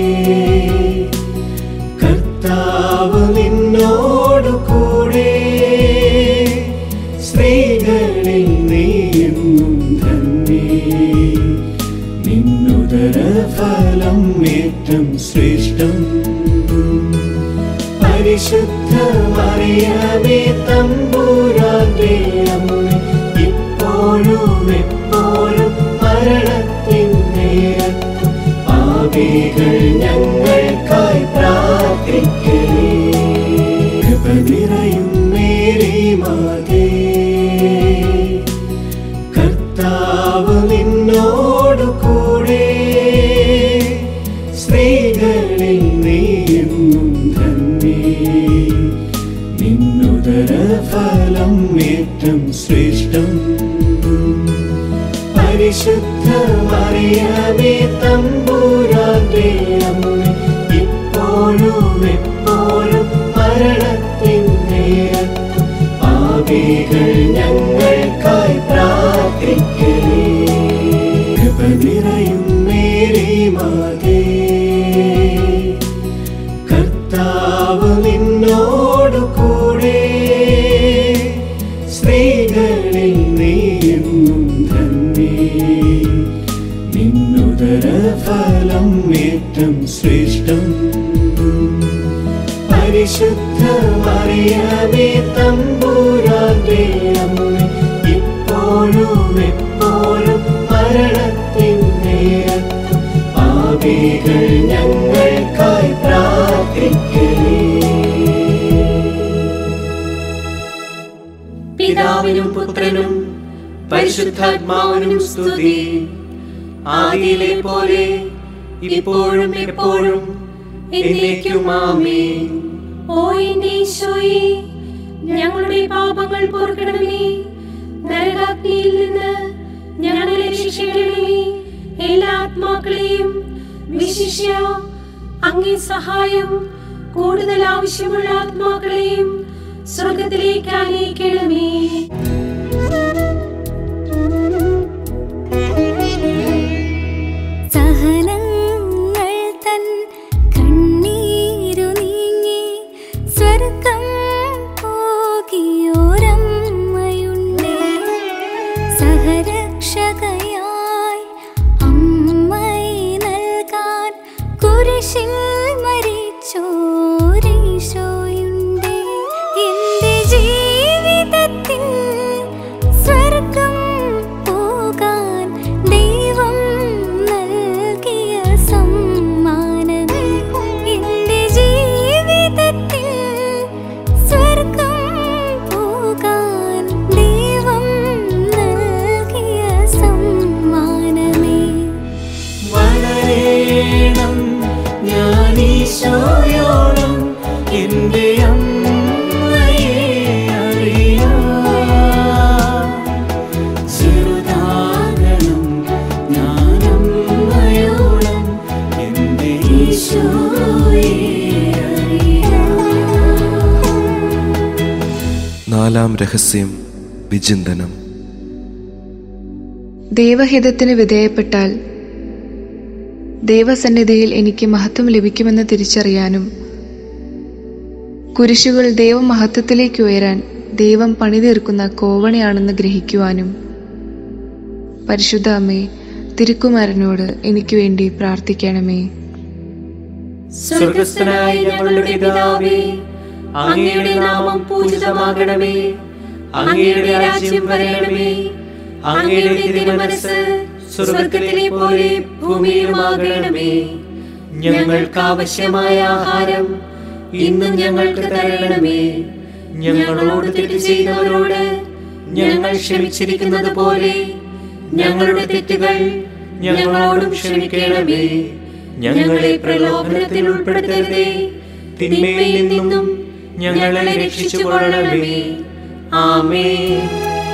കർത്താവ് നിന്നോടു കൂടെ, സ്ത്രീകളിൽ നീയെന്നും ധന്യേ, നിന്നുദര ഫലം ഏറ്റം ശ്രേഷ്ഠം. പരിശുദ്ധ മറിയമേ തമ്പുരാന്റെ അമ്മേ, ഇപ്പോഴും എപ്പോഴും മരണത്തിൻ നേരത്തും പാപികൾ ഞങ്ങൾക്കായി പ്രാർത്ഥിക്കണേ. കൃപ നിറയും മേരി മാതേ, കർത്താവ് നിന്നോടു കൂടെ, സ്ത്രീകളിൽ നീയെന്നും ധന്യേ, നിന്നുദര ഫലം ഏറ്റം ശ്രേഷ്ഠം. പരിശുദ്ധ മറിയമേ തമ്പുരാന്റെ തമ്പുരാന്റെ അമ്മേ, ഇപ്പോഴും എപ്പോഴും മരണത്തിൻ നേരത്തും പാപികൾ ഞങ്ങൾക്കായി പ്രാർത്ഥിക്കണേ. കൃപ നിറയും മേരി മാതേ, കർത്താവ് നിന്നോടു കൂടെ, സ്ത്രീകളിൽ നീയെന്നും ധന്യേ, നിന്നുദര ഫലം ഏറ്റം ശ്രേഷ്ഠം. പരിശുദ്ധ മറിയമേ തമ്പുരാന്റെ അമ്മേ, ഇപ്പോഴും എപ്പോഴും മരണത്തിൻ നേരത്തും പാപികൾ ഞങ്ങൾക്കായി പ്രാർത്ഥിക്കണേ. പിതാവിനും പുത്രനും പരിശുദ്ധാത്മാവിനും സ്തുതി, ആദിയിലെ പോലെ ഇപ്പോഴും എപ്പോഴും എന്നേക്കും ആമേൻ. ഓ എന്റെ ഈശോയെ, ഞങ്ങളുടെ പാപങ്ങൾ പൊറുക്കണമേ, നരകാഗ്നിയിൽ നിന്ന് ഞങ്ങളെ രക്ഷിക്കണമേ. എല്ലാ ആത്മാക്കളെയും വിശിഷ്യ അങ്ങേ സഹായം കൂടുതൽ ആവശ്യമുള്ള ആത്മാക്കളെയും സ്വർഗത്തിലേക്ക് ആനയിക്കണമേ. സഹനങ്ങൾ തൻ കണ്ണീരു നീങ്ങി സ്വർഗം പോകിയോരമ്മയുണ്ടേ, സഹരക്ഷകയായി അമ്മയെ നൽകാൻ കുരിശിൽ മരിച്ചോരീശോയുണ്ടേ. എന്റെ ജീവിതത്തിൽ സ്വർഗം പോകാൻ ദൈവം നൽകിയ സമ്മാനമേ. എന്റെ ജീവിതത്തിൽ സ്വർഗം പോകാൻ ദൈവം നൽകിയ സമ്മാനമേ. വളരണം ഞാൻ ഈശോയോളം എന്റെ അമ്മയെ അറിയാം, ചെറുതാകണം ഞാൻ അമ്മയോളം എന്റെ ഈശോയെ അറിയാം. നാലാം രഹസ്യം വിചിന്തനം. ദൈവഹിതത്തിന് വിധേയപ്പെട്ടാൽ ദൈവസന്നിധിയിൽ എനിക്ക് മഹത്വം ലഭിക്കുമെന്ന് തിരിച്ചറിയാനും കുരിശുകൾ ദൈവമഹത്വത്തിലേക്ക് ഉയരാൻ ദൈവം പണിതീർക്കുന്ന കോവണിയാണെന്ന് ഗ്രഹിക്കുവാനും പരിശുദ്ധ അമ്മേ, തിരുക്കുമാരനോട് എനിക്ക് വേണ്ടി പ്രാർത്ഥിക്കണമേ. സ്വർഗസ്ഥനായ ഞങ്ങളുടെ പിതാവേ, അങ്ങയുടെ നാമം പൂജിതമാകണമേ, അങ്ങയുടെ രാജ്യം വരണമേ, അങ്ങയുടെ തിരുമനസ്സ് സ്വർഗത്തിലെ പോലെ ഭൂമിയിലുമാകണമേ. ഞങ്ങൾക്ക് ആവശ്യമായ ആഹാരം ഇന്നും ഞങ്ങൾക്ക് തരണമേ. ഞങ്ങളോട് തെറ്റ് ചെയ്തവരോട് ഞങ്ങൾ ക്ഷമിച്ചിരിക്കുന്നത് പോലെ ഞങ്ങളുടെ തെറ്റുകൾ ഞങ്ങളോടും ക്ഷമിക്കണമേ. ഞങ്ങളെ പ്രലോഭനത്തിൽ ഉൾപ്പെടുത്തരുതേ, തിന്മയിൽ നിന്നും ഞങ്ങളെ രക്ഷിച്ചുകൊള്ളണമേ. ആമേൻ.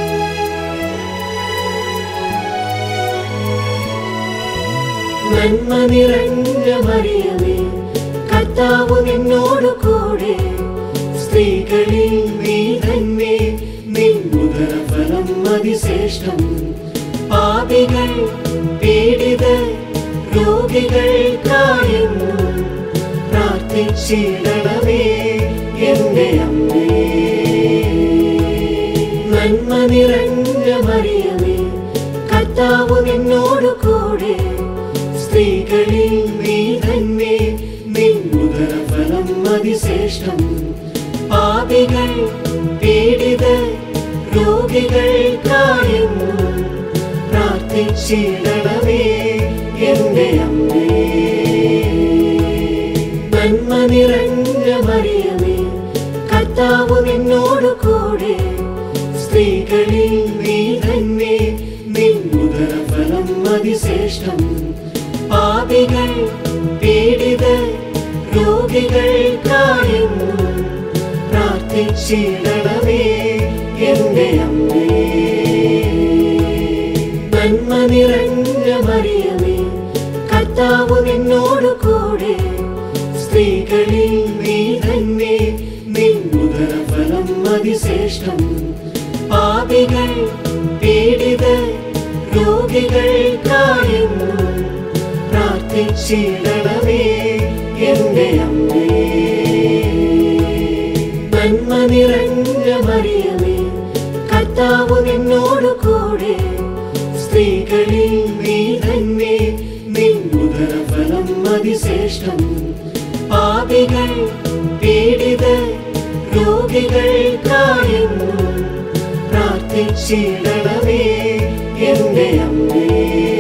നന്മ നിറഞ്ഞ മറിയമേ, കർത്താവ് നിന്നോടു കൂടെ, സ്ത്രീകളിൽ നീ തന്നെ, നിന്നുദര ഫലം അതിശ്രേഷ്ഠം. പാപികൾ പീഡിതർ രോഗികൾക്കായെന്നും പ്രാർത്ഥിച്ചിടണമേ എന്റെ അമ്മേ. നന്മ നിറഞ്ഞ മറിയമേ, കർത്താവ് നിന്നോടു കൂടെ, സ്ത്രീകളിൽ നീ തന്നെ, നിന്നുദര ഫലം അതിശ്രേഷ്ഠം. പാപികൾ പീഡിതർ രോഗികൾക്കായെന്നും പ്രാർത്ഥിച്ചിടണമേ എന്റെ അമ്മേ. നന്മ നിറഞ്ഞ മറിയമേ, കർത്താവ് നിന്നോടു കൂടെ, സ്ത്രീകളിൽ നീ തന്നെ, നിന്നുദര ഫലം അതിശ്രേഷ്ഠം. പാപികൾ പീഡിതർ രോഗികൾക്കായെന്നും പ്രാർത്ഥിച്ചിടണമേ എന്റെ അമ്മേ. നന്മ നിറഞ്ഞ മറിയമേ, കർത്താവ് കർത്താവ് നിന്നോട് കൂടെ സ്ത്രീകളിൽ നീ തന്നെ നിൻ ഉദരഫലം അതിശ്രേഷ്ഠം. പാപികൾ പീഡിതർ രോഗികൾക്കായെന്നും പ്രാർത്ഥിച്ചിടണമേ എന്റെ അമ്മേ. നന്മ നിറഞ്ഞ മറിയമേ, കർത്താവ് നിന്നോട് കൂടെ സ്ത്രീകളിൽ നീ തന്നെ നിൻ ഉദരഫലം അതിശ്രേഷ്ഠം. പാപികൾ പീഡിതർ രോഗികൾക്കായെന്നും പ്രാർത്ഥിച്ചിടണമേ എന്റെ അമ്മേ.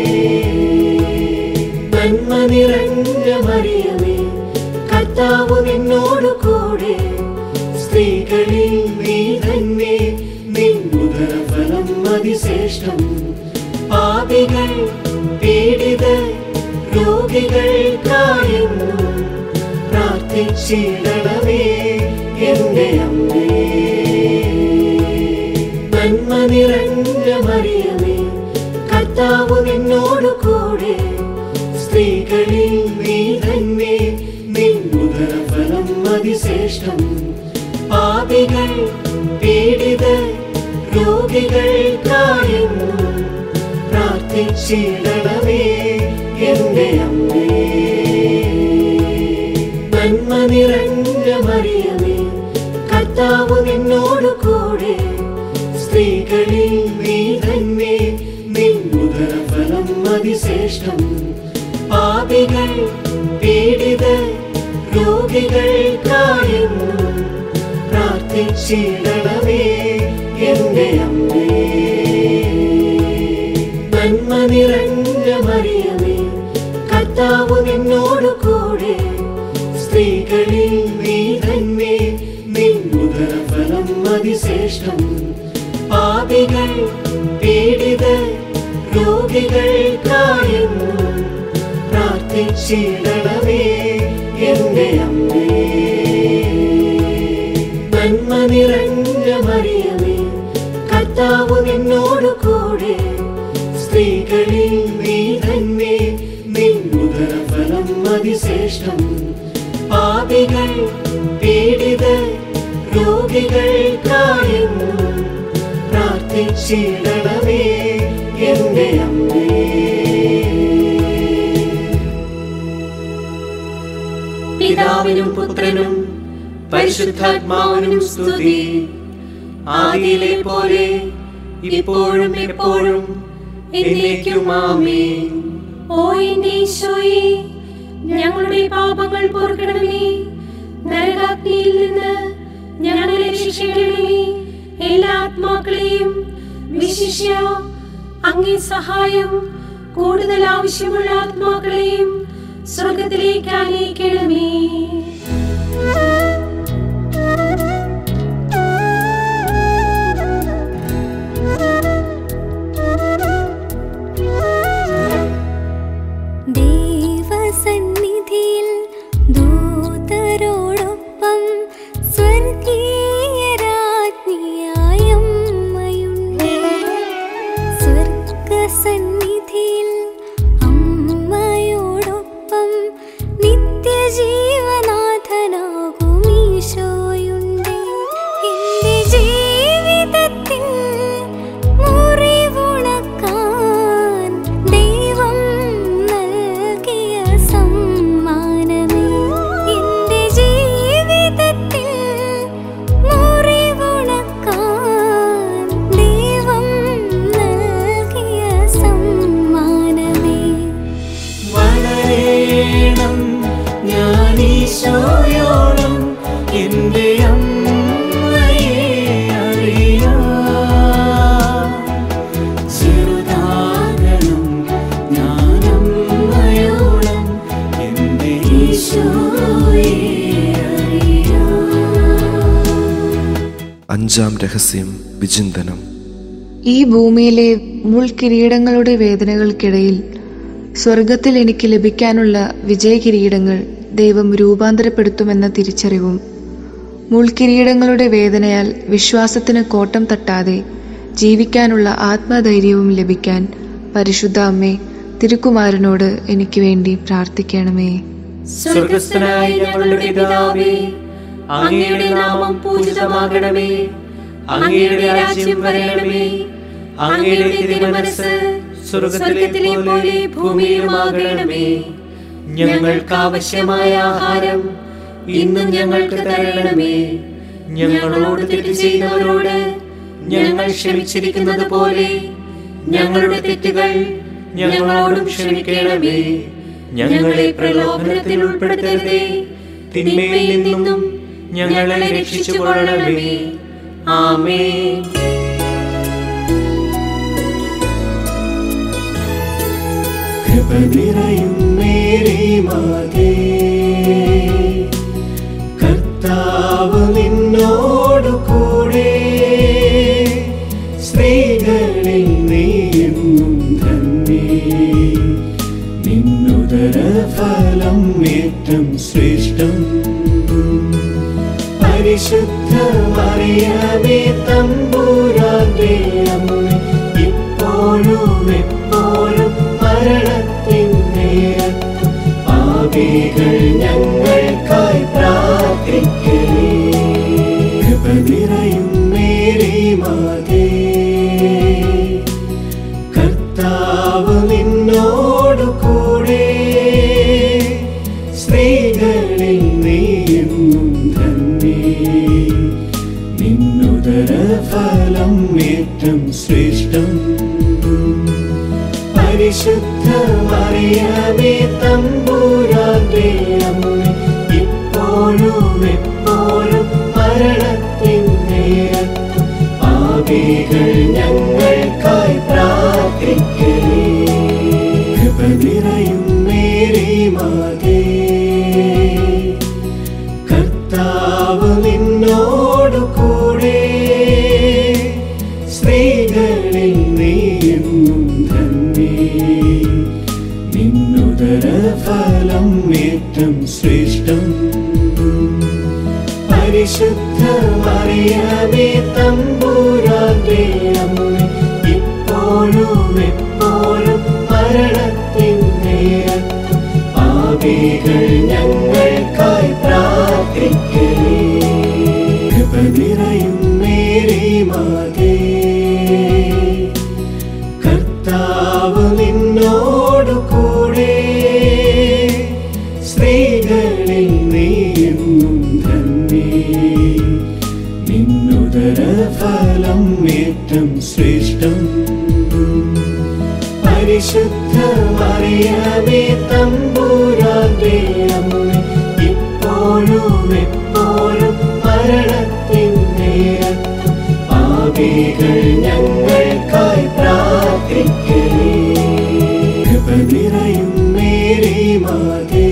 നന്മ നിറഞ്ഞ മറിയമേ, കർത്താവ് നിന്നോട് കൂടെ സ്ത്രീകളിൽ നീ തന്നെ നിൻ ഉദരഫലം അതിശ്രേഷ്ഠം. പാപികൾ പീഡിതർ രോഗികൾക്കായെന്നും പ്രാർത്ഥിച്ചിടണമേ എന്റെ അമ്മേ. നന്മ നിറഞ്ഞ മറിയമേ, കർത്താവ് നിന്നോട് കൂടെ സ്ത്രീകളിൽ നീ തന്നെ നിൻ ഉദരഫലം അതിശ്രേഷ്ഠം. പാപികൾ പീഡിതർ രോഗികൾക്കായെന്നും പ്രാർത്ഥിച്ചിടണമേ എന്റെ അമ്മേ. നന്മ നിറഞ്ഞ മറിയമേ, കർത്താവ് നിന്നോട് കൂടെ സ്ത്രീകളിൽ നീ തന്നെ നിൻ ഉദരഫലം അതിശ്രേഷ്ഠം. പാപികൾ പീഡിതർ രോഗികൾക്കായെന്നും പ്രാർത്ഥിച്ചിടണമേ എന്റെ അമ്മേ. നന്മ നിറഞ്ഞ മറിയമേ, കർത്താവ് നിന്നോട് കൂടെ സ്ത്രീകളിൽ നീ തന്നെ നിൻ ഉദരഫലം അതിശ്രേഷ്ഠം. പാപികൾ പീഡിതർ രോഗികൾക്കായെന്നും പ്രാർത്ഥിച്ചിടണമേ എന്റെ അമ്മേ. നന്മ നിറഞ്ഞ മറിയമേ, കർത്താവ് നിന്നോട് കൂടെ സ്ത്രീകളിൽ നീ തന്നെ നിൻ ഉദരഫലം അതിശ്രേഷ്ഠം. പാപികൾ പീഡിതർ രോഗികൾക്കായെന്നും പ്രാർത്ഥിച്ചിടണമേ എന്റെ അമ്മേ. പിതാവിനും പുത്രനും പരിശുദ്ധാത്മാവിനും സ്തുതി. ആദിയിലെ പോലെ ഇപ്പോഴും എപ്പോഴും എന്നേക്കും ആമേൻ. ഓ എന്റെ ഈശോയേ, ഞങ്ങളുടെ പാപങ്ങൾ പൊറുക്കണമേ. നരകാഗ്നിയിൽ നിന്ന് ഞങ്ങളെ രക്ഷിക്കണമേ. എല്ലാ ആത്മാക്കളെയും വിശിഷ്യ അങ്ങേ സഹായം കൂടുതൽ ആവശ്യമുള്ള ആത്മാക്കളെയും സ്വർഗത്തിലേക്ക് ആനയിക്കണമേ. ദൈവസന്നിധിയിൽ ദൂതരോടൊപ്പം സ്വർഗീയ രാജ്ഞിയായ അമ്മയുണ്ട്. സ്വർഗസന്നിധിയിൽ അമ്മയോടൊപ്പം നിത്യജീവനാഥനാകും ഈശോയുണ്ട്. എന്റെ ജീവിതത്തിൽ മുറിവുണക്കാൻ ദൈവം നൽകിയ സമ്മാനമേ. എന്റെ ജീവിതത്തിൽ മുറിവുണക്കാൻ ദൈവം നൽകിയ സമ്മാനമേ. വളരണം ഞാൻ ഈശോയോളം എന്റെ അമ്മയെ അറിയാം. ചെറുതാകണം ഞാൻ അമ്മയോളം എന്റെ ഈശോയെ അറിയാം. അഞ്ചാം രഹസ്യം വിചിന്തനം. ഈ ഭൂമിയിലെ മുൾക്കിരീടങ്ങളുടെ വേദനകൾക്കിടയിൽ സ്വർഗത്തിൽ എനിക്ക് ലഭിക്കാനുള്ള വിജയകിരീടങ്ങൾ ദൈവം രൂപാന്തരപ്പെടുത്തുമെന്ന തിരിച്ചറിവും മുൾക്കിരീടങ്ങളുടെ വേദനയാൽ വിശ്വാസത്തിന് കോട്ടം തട്ടാതെ ജീവിക്കാനുള്ള ആത്മധൈര്യവും ലഭിക്കാൻ പരിശുദ്ധ അമ്മേ തിരുക്കുമാരനോട് എനിക്ക് വേണ്ടി പ്രാർത്ഥിക്കണമേ. സ്വർഗസ്ഥനായ ഞങ്ങളുടെ പിതാവേ, അങ്ങയുടെ നാമം പൂജിതമാകണമേ. അങ്ങയുടെ രാജ്യം വരണമേ. അങ്ങയുടെ തിരുമനസ്സ് സ്വർഗത്തിലെ പോലെ ഭൂമിയിലുമാകണമേ. ഞങ്ങൾക്ക് ആവശ്യമായ ആഹാരം ഇന്നും ഞങ്ങൾക്ക് തരണമേ. ഞങ്ങളോട് തെറ്റ് ചെയ്യുന്നവരോട് ഞങ്ങൾ ക്ഷമിച്ചിരിക്കുന്നത് പോലെ ഞങ്ങളുടെ തെറ്റുകൾ ഞങ്ങളോടും ക്ഷമിക്കണമേ. ഞങ്ങളെ പ്രലോഭനത്തിൽ ഉൾപ്പെടുത്തരുതേ, തിന്മയിൽ നിന്നും ഞങ്ങളെ രക്ഷിച്ചുകൊള്ളണമേ. ആമേൻ. കൃപ നിറയും മേരി മാതേ, കർത്താവ് നിന്നോടു കൂടെ, സ്ത്രീകളിൽ നീയെന്നും ധന്യേ. നിന്നുദര ഫലം ഏറ്റം ശ്രേഷ്ഠം. പരിശുദ്ധ മറിയമേ തമ്പുരാന്റെ അമ്മേ, ഇപ്പോഴും എപ്പോഴും മരണത്തിൻ നേരത്തും പാപികൾ ഞങ്ങൾക്കായി പ്രാർത്ഥിക്കണേ. കൃപ നിറയും മേരി മാതേ, കർത്താവ് നിന്നോടു കൂടെ, സ്ത്രീകളിൽ നീയെന്നും ധന്യേ. നിന്നുദര ഫലം ഏറ്റം ശ്രേഷ്ഠം. പരിശുദ്ധ മറിയമേ തമ്പുരാന്റെ അമ്മേ, ഇപ്പോഴും എപ്പോഴും മരണത്തിൻ നേരത്തും പാപികൾ ഞങ്ങൾക്കായി പ്രാർത്ഥിക്കണേ. കൃപ നിറയും മേരി മാതേ, കർത്താവ് നിന്നോടു കൂടെ, സ്ത്രീകളിൽ നീയെന്നും ധന്യേ. നിന്നുദര ഫലം ഏറ്റം ശ്രേഷ്ഠം. പരിശുദ്ധ മറിയമേ തമ്പുരാന്റെ അമ്മേ, ഇപ്പോഴും എപ്പോഴും മരണത്തിൻ നേരത്തും പാപികൾ ഞങ്ങൾക്കായി പ്രാർത്ഥിക്കണേ. കൃപ നിറയും മേരി മാതേ, കർത്താവ് നിന്നോടു കൂടെ, സ്ത്രീകളിൽ നീയെന്നും ധന്യേ. നിന്നുദര ഫലം ഏറ്റം ശ്രേഷ്ഠം. പരിശുദ്ധ മറിയമേ തമ്പുരാന്റെ അമ്മേ, ഇപ്പോഴും എപ്പോഴും മരണത്തിൻ നേരത്തും പാപികൾ ഞങ്ങൾക്കായി പ്രാർത്ഥിക്കണേ. കൃപ നിറയും മേരി മാതേ,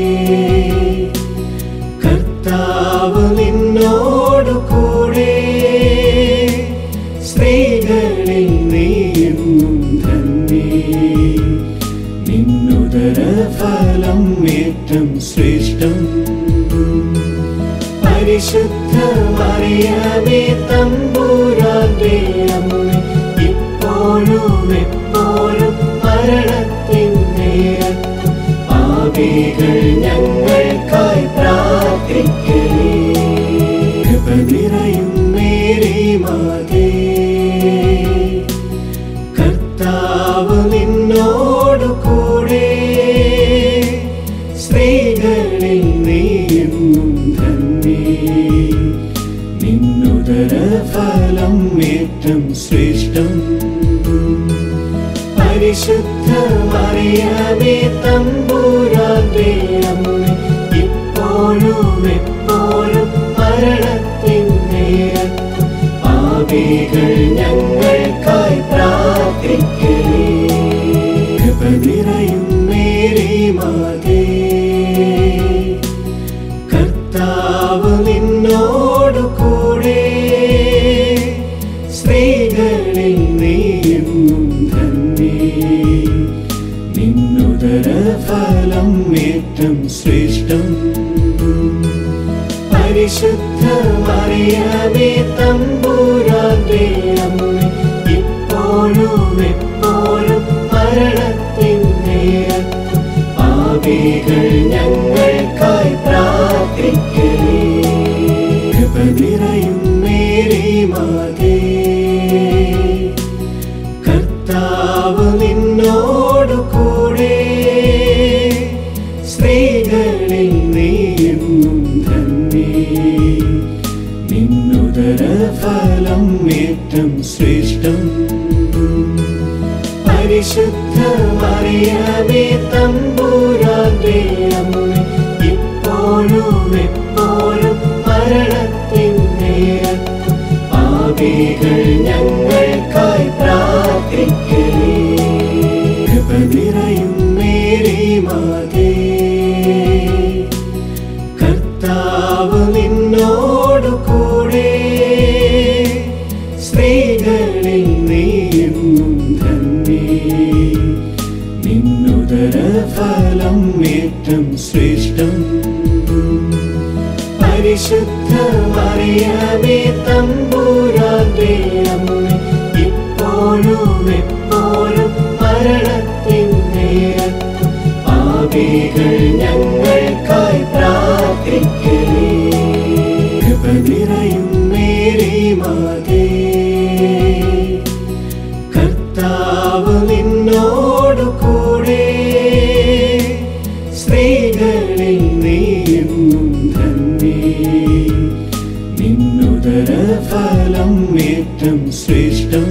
കർത്താവ് നിന്നോടു കൂടെ, സ്ത്രീകളിൽ നീയെന്നും ധന്യേ. നിന്നുദര ഫലം ഏറ്റം ശ്രേഷ്ഠം. പരിശുദ്ധ മറിയമേ തമ്പുരാന്റെ അമ്മേ, ഇപ്പോഴും എപ്പോഴും മരണത്തിൻ നേരത്തും പാപികൾ ഞങ്ങൾക്കായി പ്രാർത്ഥിക്കണേ. കൃപ നിറയും മേരി മാതേ, കർത്താവ് നിന്നോടു കൂടെ, സ്ത്രീകളിൽ നീയെന്നും ധന്യേ. നിന്നുദര ഫലം ഏറ്റം ശ്രേഷ്ഠം. പരിശുദ്ധ മറിയമേ തമ്പുരാന്റെ അമ്മേ, ഇപ്പോഴും എപ്പോഴും മരണത്തിൻ നേരത്തും പാപികൾ ഞങ്ങൾക്കായി പ്രാർത്ഥിക്കണേ. കൃപ നിറയും മേരി മാതേ, കർത്താവ് നിന്നോടു കൂടെ, സ്ത്രീകളിൽ നീയെന്നും ധന്യേ. നിന്നുദര ഫലം ഏറ്റം ശ്രേഷ്ഠം. പരിശുദ്ധ മറിയമേ തമ്പുരാന്റെ അമ്മേ, ഇപ്പോഴും എപ്പോഴും മരണത്തിൻ നേരത്തു പാപികൾ ഞങ്ങൾക്കായി പ്രാർത്ഥിക്കണേ. കൃപ നിറയും മേരി മാതേ, കർത്താവ് നിന്നോടു കൂടെ, സ്ത്രീകളിൽ നീയെന്നും ധന്യേ. നിന്നുദര ഫലം ഏറ്റം ശ്രേഷ്ഠം. പരിശുദ്ധ മറിയമേ തമ്പുരാന്റെ അമ്മേ, ഇപ്പോഴും എപ്പോഴും മരണത്തിൻ നേരത്തും പാപികൾ ഞങ്ങൾക്കായി പ്രാർത്ഥിക്കണേ. കൃപ നിറയും മേരി മാതേ, കർത്താവ് നിന്നോടു കൂടെ, സ്ത്രീകളിൽ നീയെന്നും ധന്യേ. നിന്നുദര ഫലം ഏറ്റം ശ്രേഷ്ഠം. പരിശുദ്ധ മറിയമേ തമ്പുരാന്റെ അമ്മേ, ഇപ്പോഴും എപ്പോഴും മരണത്തിൻ നേരത്തും പാപികൾ ഞങ്ങൾക്കായി പ്രാർത്ഥിക്കണേ. കൃപ നിറയും മേരി മാതേ, കർത്താവ് നിന്നോടു കൂടെ, സ്ത്രീകളിൽ നീയെന്നും ധന്യേ. നിന്നുദര ഫലം ഏറ്റം ശ്രേഷ്ഠം.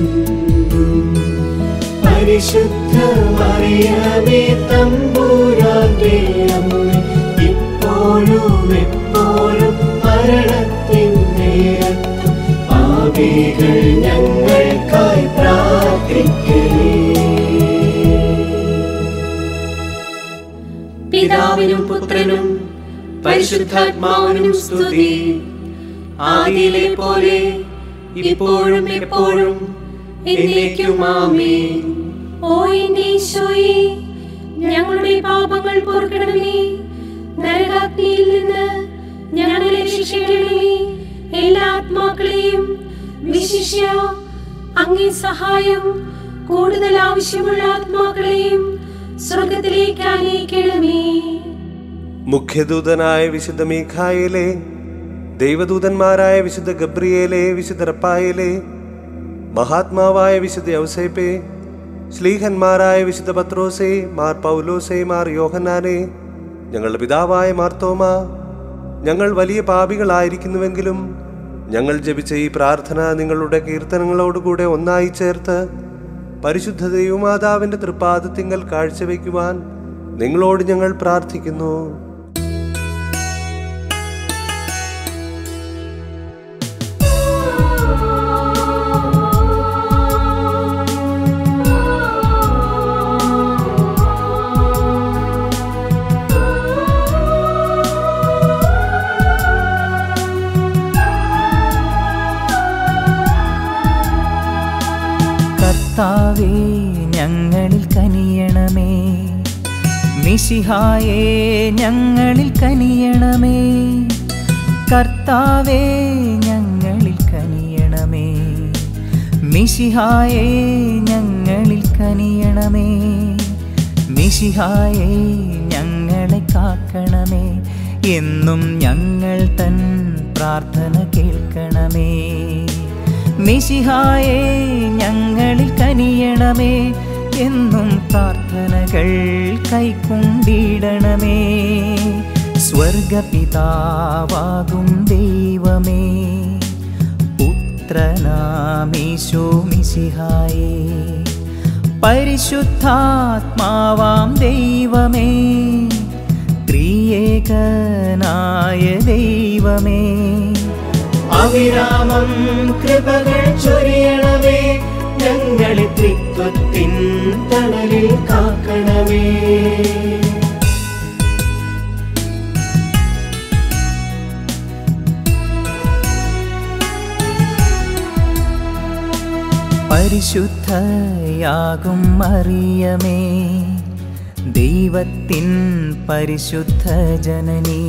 പരിശുദ്ധ മറിയമേ തമ്പുരാന്റെ അമ്മേ, ഇപ്പോഴും എപ്പോഴും മരണത്തിൻ നേരത്തും പാപികൾ ഞങ്ങൾക്കായി പ്രാർത്ഥിക്കണേ. പിതാവിനും പുത്രനും പരിശുദ്ധാത്മാവിനും സ്തുതി. ആദിയിലെ പോലെ ഇപ്പോഴും എപ്പോഴും എന്നേക്കും ആമേൻ. ഓ എന്റെ ഈശോയെ, ഞങ്ങളുടെ പാപങ്ങൾ പൊറുക്കണമേ. നരകാഗ്നിയിൽ നിന്ന് ഞങ്ങളെ രക്ഷിക്കണമേ. എല്ലാ ആത്മാക്കളെയും വിശിഷ്യ അങ്ങേ സഹായം കൂടുതൽ ആവശ്യമുള്ള ആത്മാക്കളെയും സ്വർഗത്തിലേക്ക് ആനയിക്കണമേ. മുഖ്യദൂതനായ വിശുദ്ധ മീഖായേലേ, ദൈവദൂതന്മാരായ വിശുദ്ധ ഗബ്രിയേലേ, വിശുദ്ധ റപ്പായേലേ, മഹാത്മാവായ വിശുദ്ധ യൗസേപ്പേ, ശ്ലീഹന്മാരായ വിശുദ്ധ പത്രോസേ, മാർ പൗലോസേ, മാർ യോഹന്നാനേ, ഞങ്ങളുടെ പിതാവായ മാർത്തോമ, ഞങ്ങൾ വലിയ പാപികളായിരിക്കുന്നുവെങ്കിലും ഞങ്ങൾ ജപിച്ച ഈ പ്രാർത്ഥന നിങ്ങളുടെ കീർത്തനങ്ങളോടുകൂടെ ഒന്നായി ചേർത്ത് പരിശുദ്ധ ദൈവമാതാവിൻ്റെ തൃപ്പാദത്തിങ്കൽ കാഴ്ചവെക്കുവാൻ നിങ്ങളോട് ഞങ്ങൾ പ്രാർത്ഥിക്കുന്നു. കർത്താവേ, ഞങ്ങളിൽ കനിയണമേ. മിശിഹായേ, ഞങ്ങളിൽ കനിയണമേ. കർത്താവേ, ഞങ്ങളിൽ കനിയണമേ. മിശിഹായേ, ഞങ്ങളിൽ കനിയണമേ. മിശിഹായേ, ഞങ്ങളെ കാക്കണമേ. എന്നും ഞങ്ങൾ തൻ പ്രാർത്ഥന കേൾക്കണമേ. മിശിഹായേ, ഞങ്ങളിൽ കനിയണമേ. എന്നും പ്രാർത്ഥനകൾ കൈക്കൊണ്ടിടണമേ. സ്വർഗപിതാവാകും ദൈവമേ, പുത്രനാമീശോ മിശിഹായേ, പരിശുദ്ധാത്മാവാം ദൈവമേ, ത്രിയേകനായ ദൈവമേ, അവിരാമം കൃപകൾ ചൊരിയണമേ. ഞങ്ങളെ ത്രിത്വത്തിൻ തണലിൽ കാക്കണമേ. പരിശുദ്ധയാകും മറിയമേ, ദൈവത്തിൻ പരിശുദ്ധ ജനനീ,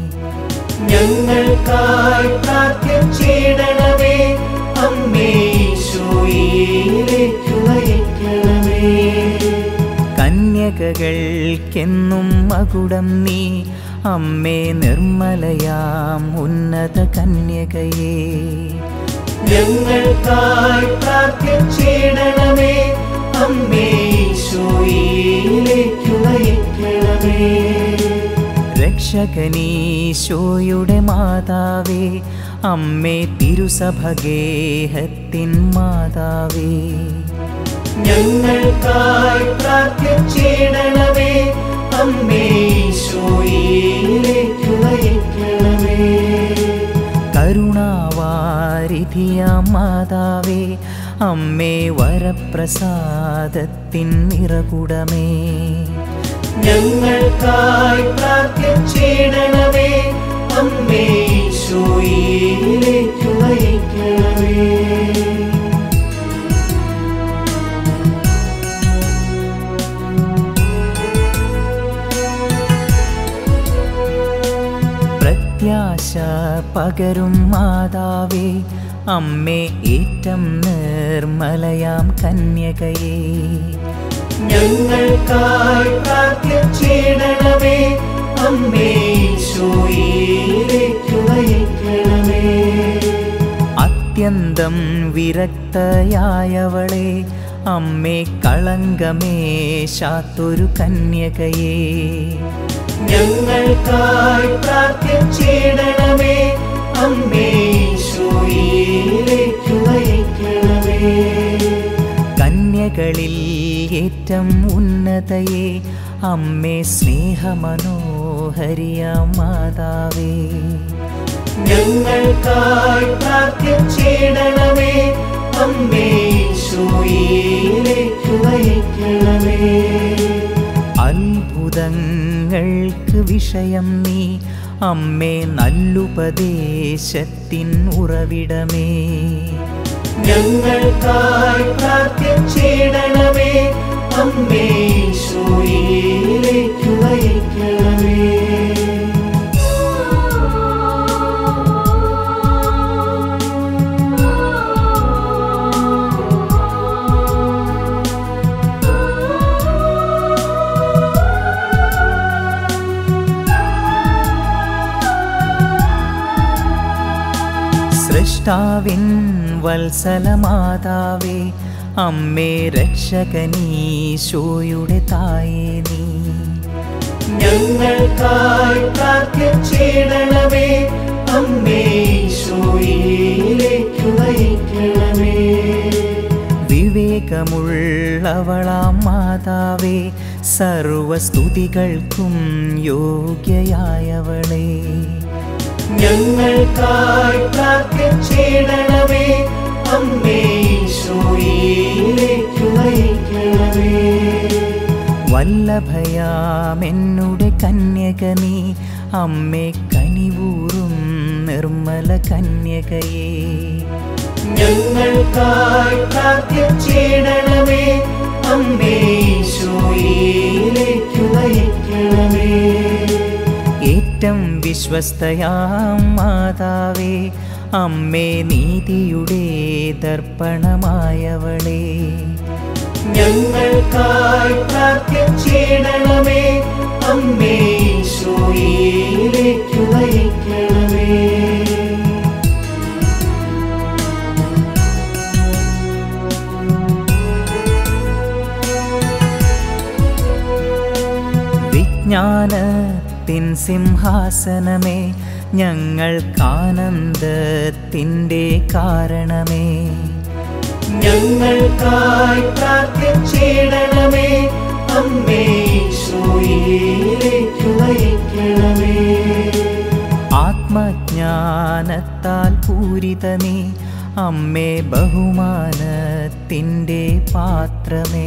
ഞങ്ങൾക്കായി പ്രാർത്ഥിച്ചിടണമേ. അമ്മേ, ഈശോയിലേക്ക് നയിക്കണമേ. കന്യക കന്യകകൾക്കെന്നും മകുടം നീ അമ്മേ നിർമ്മലയാം ഉന്നത കന്യകയേ. ഞങ്ങൾക്കായി പ്രാർത്ഥിച്ചിടണമേ അമ്മേ, ഈശോയിലേക്ക് നയിക്കണമേ. രക്ഷകനീശോയുടെ മാതാവേ, അമ്മേ തിരുസഭഗേഹത്തിൻ മാതാവേ. ഞങ്ങൾക്കായി പ്രാർത്ഥിച്ചിടണമേ അമ്മേ, ഈശോയിലേക്ക് നയിക്കണമേ. കരുണാവാരിധിയാം മാതാവേ, അമ്മേ വരപ്രസാദത്തിൻ നിറകുടമേ. ഞങ്ങൾക്കായി പ്രാർത്ഥിച്ചിടണമേ അമ്മേ, ഈശോയിലേക്ക് നയിക്കണമേ. പ്രത്യാശ പകരും മാതാവേ, അമ്മേ ഏറ്റം നിർമ്മലയാം കന്യകയേ. ഞങ്ങൾക്കായി പ്രാർത്ഥിച്ചിടണമേ അമ്മേ, ഈശോയിലേക്ക് നയിക്കണമേ. അത്യന്തം വിരക്തയായവളെ, അമ്മേ കളങ്കമേശാത്തൊരു കന്യകയേ. ഞങ്ങൾക്കായി പ്രാർത്ഥിച്ചിടണമേ അമ്മേ, ഈശോയിലേക്ക് നയിക്കണമേ. കന്യകളിൽ ഏറ്റം ഉന്നതയെ, അമ്മേ സ്നേഹമനോഹരിയാം മാതാവേ. ഞങ്ങൾക്കായി പ്രാർത്ഥിച്ചിടണമേ അമ്മേ, ഈശോയിലേക്ക് നയിക്കണമേ. അത്ഭുതങ്ങൾക്ക് വിഷയം നീ, അമ്മേ നല്ലുപദേശത്തിൻ ഉറവിടമേ. ഞങ്ങൾക്കായി പ്രാർത്ഥിച്ചിടണമേ അമ്മേ, ഈശോയിലേക്ക് നയിക്കണമേ. സൃഷ്ടാവിൻ വത്സലമാതാവേ, അമ്മേ രക്ഷകനീശോയുടെ തായേ നീ. ഞങ്ങൾക്കായി പ്രാർത്ഥിച്ചിടണമേ അമ്മേ, ഈശോയിലേക്ക് നയിക്കണമേ. വിവേകമുള്ളവളാം മാതാവേ, സർവസ്തുതികൾക്കും യോഗ്യയായവളേ. ഞങ്ങൾക്കായി പ്രാർത്ഥിച്ചിടണമേ അമ്മേ, ഈശോയിലേക്ക് നയിക്കണമേ. വല്ലഭയാമെന്നുടെ കന്യക നീ, അമ്മേ കനിവൂറും നിർമ്മല കന്യകയേ. ഞങ്ങൾക്കായി പ്രാർത്ഥിച്ചിടണമേ അമ്മേ, ഈശോയിലേക്ക് നയിക്കണമേ. ഏറ്റം വിശ്വസ്തയാം മാതാവേ, അമ്മേ നീതിയുടെ ദർപ്പണമായവളേ. ഞങ്ങൾക്കായി പ്രാർത്ഥിച്ചിടണമേ അമ്മേ, ഈശോയിലേക്ക് നയിക്കണമേ. വിജ്ഞാനത്തിൻ സിംഹാസനമേ, ഞങ്ങൾക്കാനന്ദത്തിൻ്റെ കാരണമേ. ഞങ്ങൾക്കായി പ്രാർത്ഥിച്ചിടണമേ അമ്മേ, ഈശോയിലേക്ക് നയിക്കണമേ. ആത്മജ്ഞാനത്താൽ പൂരിത നീ, അമ്മേ ബഹുമാനത്തിൻ്റെ പാത്രമേ.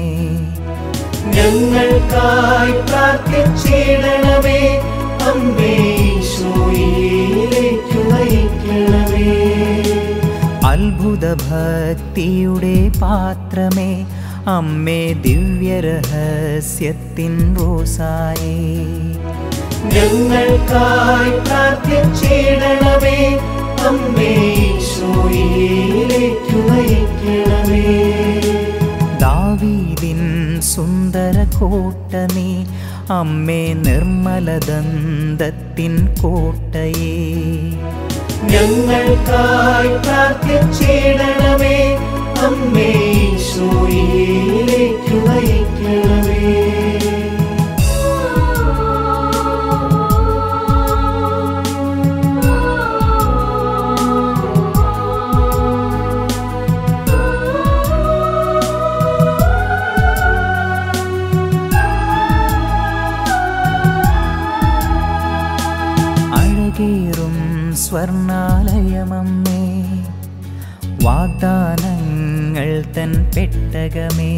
ഞങ്ങൾക്കായി പ്രാർത്ഥിച്ചിടണമേ അമ്മേ, ഈശോയിലേക്ക് നയിക്കണമേ. അത്ഭുത ഭക്തിയുടെ പാത്രമേ, അമ്മേ ദിവ്യരഹസ്യത്തിൻ റോസായേ. ഞങ്ങൾക്കായി പ്രാർത്ഥിച്ചിടണമേ അമ്മേ, ഈശോയിലേക്ക് നയിക്കണമേ. ദാവീദിൻ സുന്ദര സുന്ദര കോട്ട നീ അമ്മേ നിർമ്മലദന്തത്തിൻ കോട്ടയേ. ഞങ്ങൾക്കായി പ്രാർത്ഥിച്ചിടണമേ അമ്മേ, ഈശോയിലേക്ക് നയിക്കണമേ. അഴകേറും സ്വർണാലയമമ്മേ, വാഗ്ദാനങ്ങൾ തൻ പെട്ടകമേ.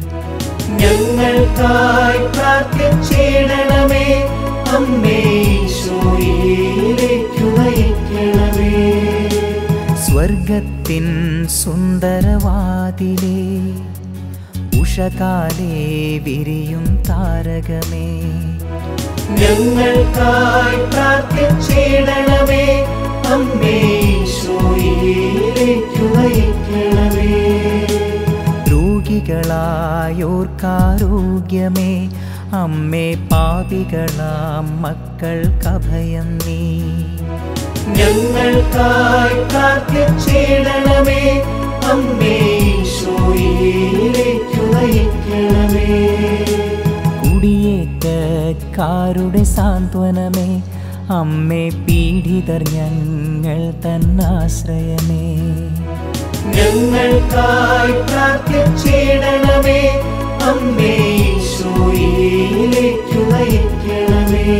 ഞങ്ങൾക്കായി പ്രാർത്ഥിച്ചിടണമേ അമ്മേ, ഈശോയിലേക്ക് നയിക്കണമേ. സ്വർഗത്തിൻ സുന്ദരവാതിലേ, ഉഷകാലേ വിരിയും താരകമേ. ഞങ്ങൾക്കായി പ്രാർത്ഥിച്ചിടണമേ അമ്മേ, ഈശോയിലേക്ക് നയിക്കണമേ. രോഗികളായോർക്കാരോഗ്യമേ, അമ്മേ പാപികളാം മക്കൾക്കഭയം നീ. ഞങ്ങൾക്കായി പ്രാർത്ഥിച്ചിടണമേ അമ്മേ, ഈശോയിലേക്ക് നയിക്കണമേ. കുടിയേറ്റക്കാരുടെ സാന്ത്വനമേ, അമ്മേ പീഡിതർ ഞങ്ങൾ തന്നാശ്രയമേ. ഞങ്ങൾക്കായി പ്രാർത്ഥിച്ചിടണമേ അമ്മേ, ഈശോയിലേക്ക് നയിക്കണമേ.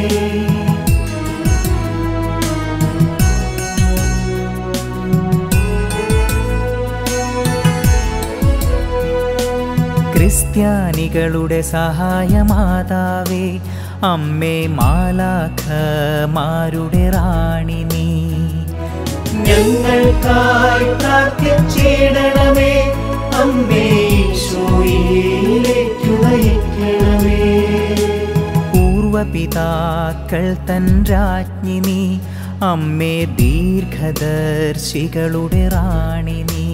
ക്രിസ്ത്യാനികളുടെ സഹായമാതാവേ, അമ്മേ മാലാഖമാരുടെ റാണി നീ. ഞങ്ങൾക്കായി പ്രാർത്ഥിച്ചിടണമേ അമ്മേ, ഈശോയിലേക്ക് നയിക്കണമേ. പൂർവപിതാക്കൾ തൻ രാജ്ഞി നീ, അമ്മേ ദീർഘദർശികളുടെ റാണി നീ.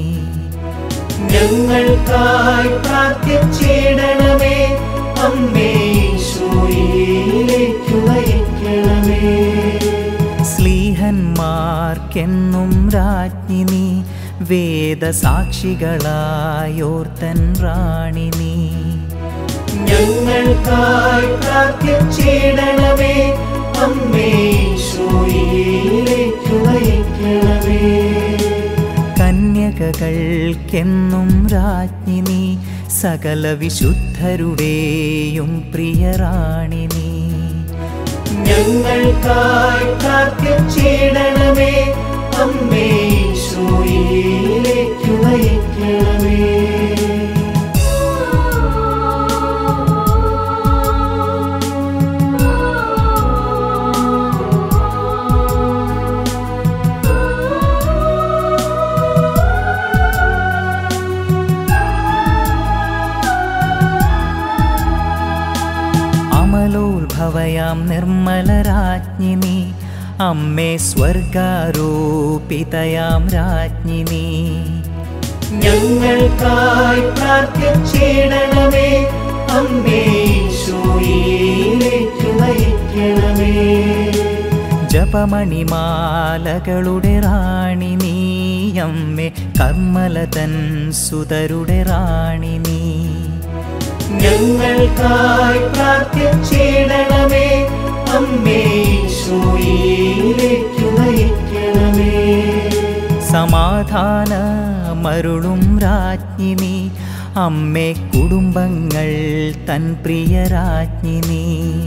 ഞങ്ങൾക്കായി പ്രാർത്ഥിച്ചിടണമേ അമ്മേ, ഈശോയിലേക്ക് നയിക്കണമേ. സ്ലീഹന്മാർക്കെന്നും രാജ്ഞി നീ, വേദസാക്ഷികളായോർത്തൻ റാണി നീ. ഞങ്ങൾക്കായി പ്രാർത്ഥിച്ചിടണമേ അമ്മേ, ഈശോയിലേക്ക് നയിക്കണമേ. കന്യകകൾക്കെന്നും രാജ്ഞി നീ, സകല വിശുദ്ധരുടെയും പ്രിയറാണി നീ. ഞങ്ങൾക്കായി പ്രാർത്ഥിച്ചിടണമേ അമ്മേ, ഈശോയിലേക്ക് നയിക്കണമേ. അമലോത്ഭവയാം നിർമ്മലരാജ്ഞി നീ, അമ്മേ സ്വർഗാരോപിതയാം രാജ്ഞി നീ. ഞങ്ങൾക്കായി പ്രാർത്ഥിച്ചിടണമേ അമ്മേ, ഈശോയിലേക്ക് നയിക്കണമേ. ജപമണിമാലകളുടെ റാണി നീ, അമ്മേ കർമ്മലതൻ സുതരുടെ റാണി നീ. ഞങ്ങൾക്കായി പ്രാർത്ഥിച്ചിടണമേ അമ്മേ, ഈശോയിലേക്ക് നയിക്കണമേ. സമാധാനമരുളും രാജ്ഞി നീ, അമ്മേ കുടുംബങ്ങൾ തൻ പ്രിയ രാജ്ഞി നീ.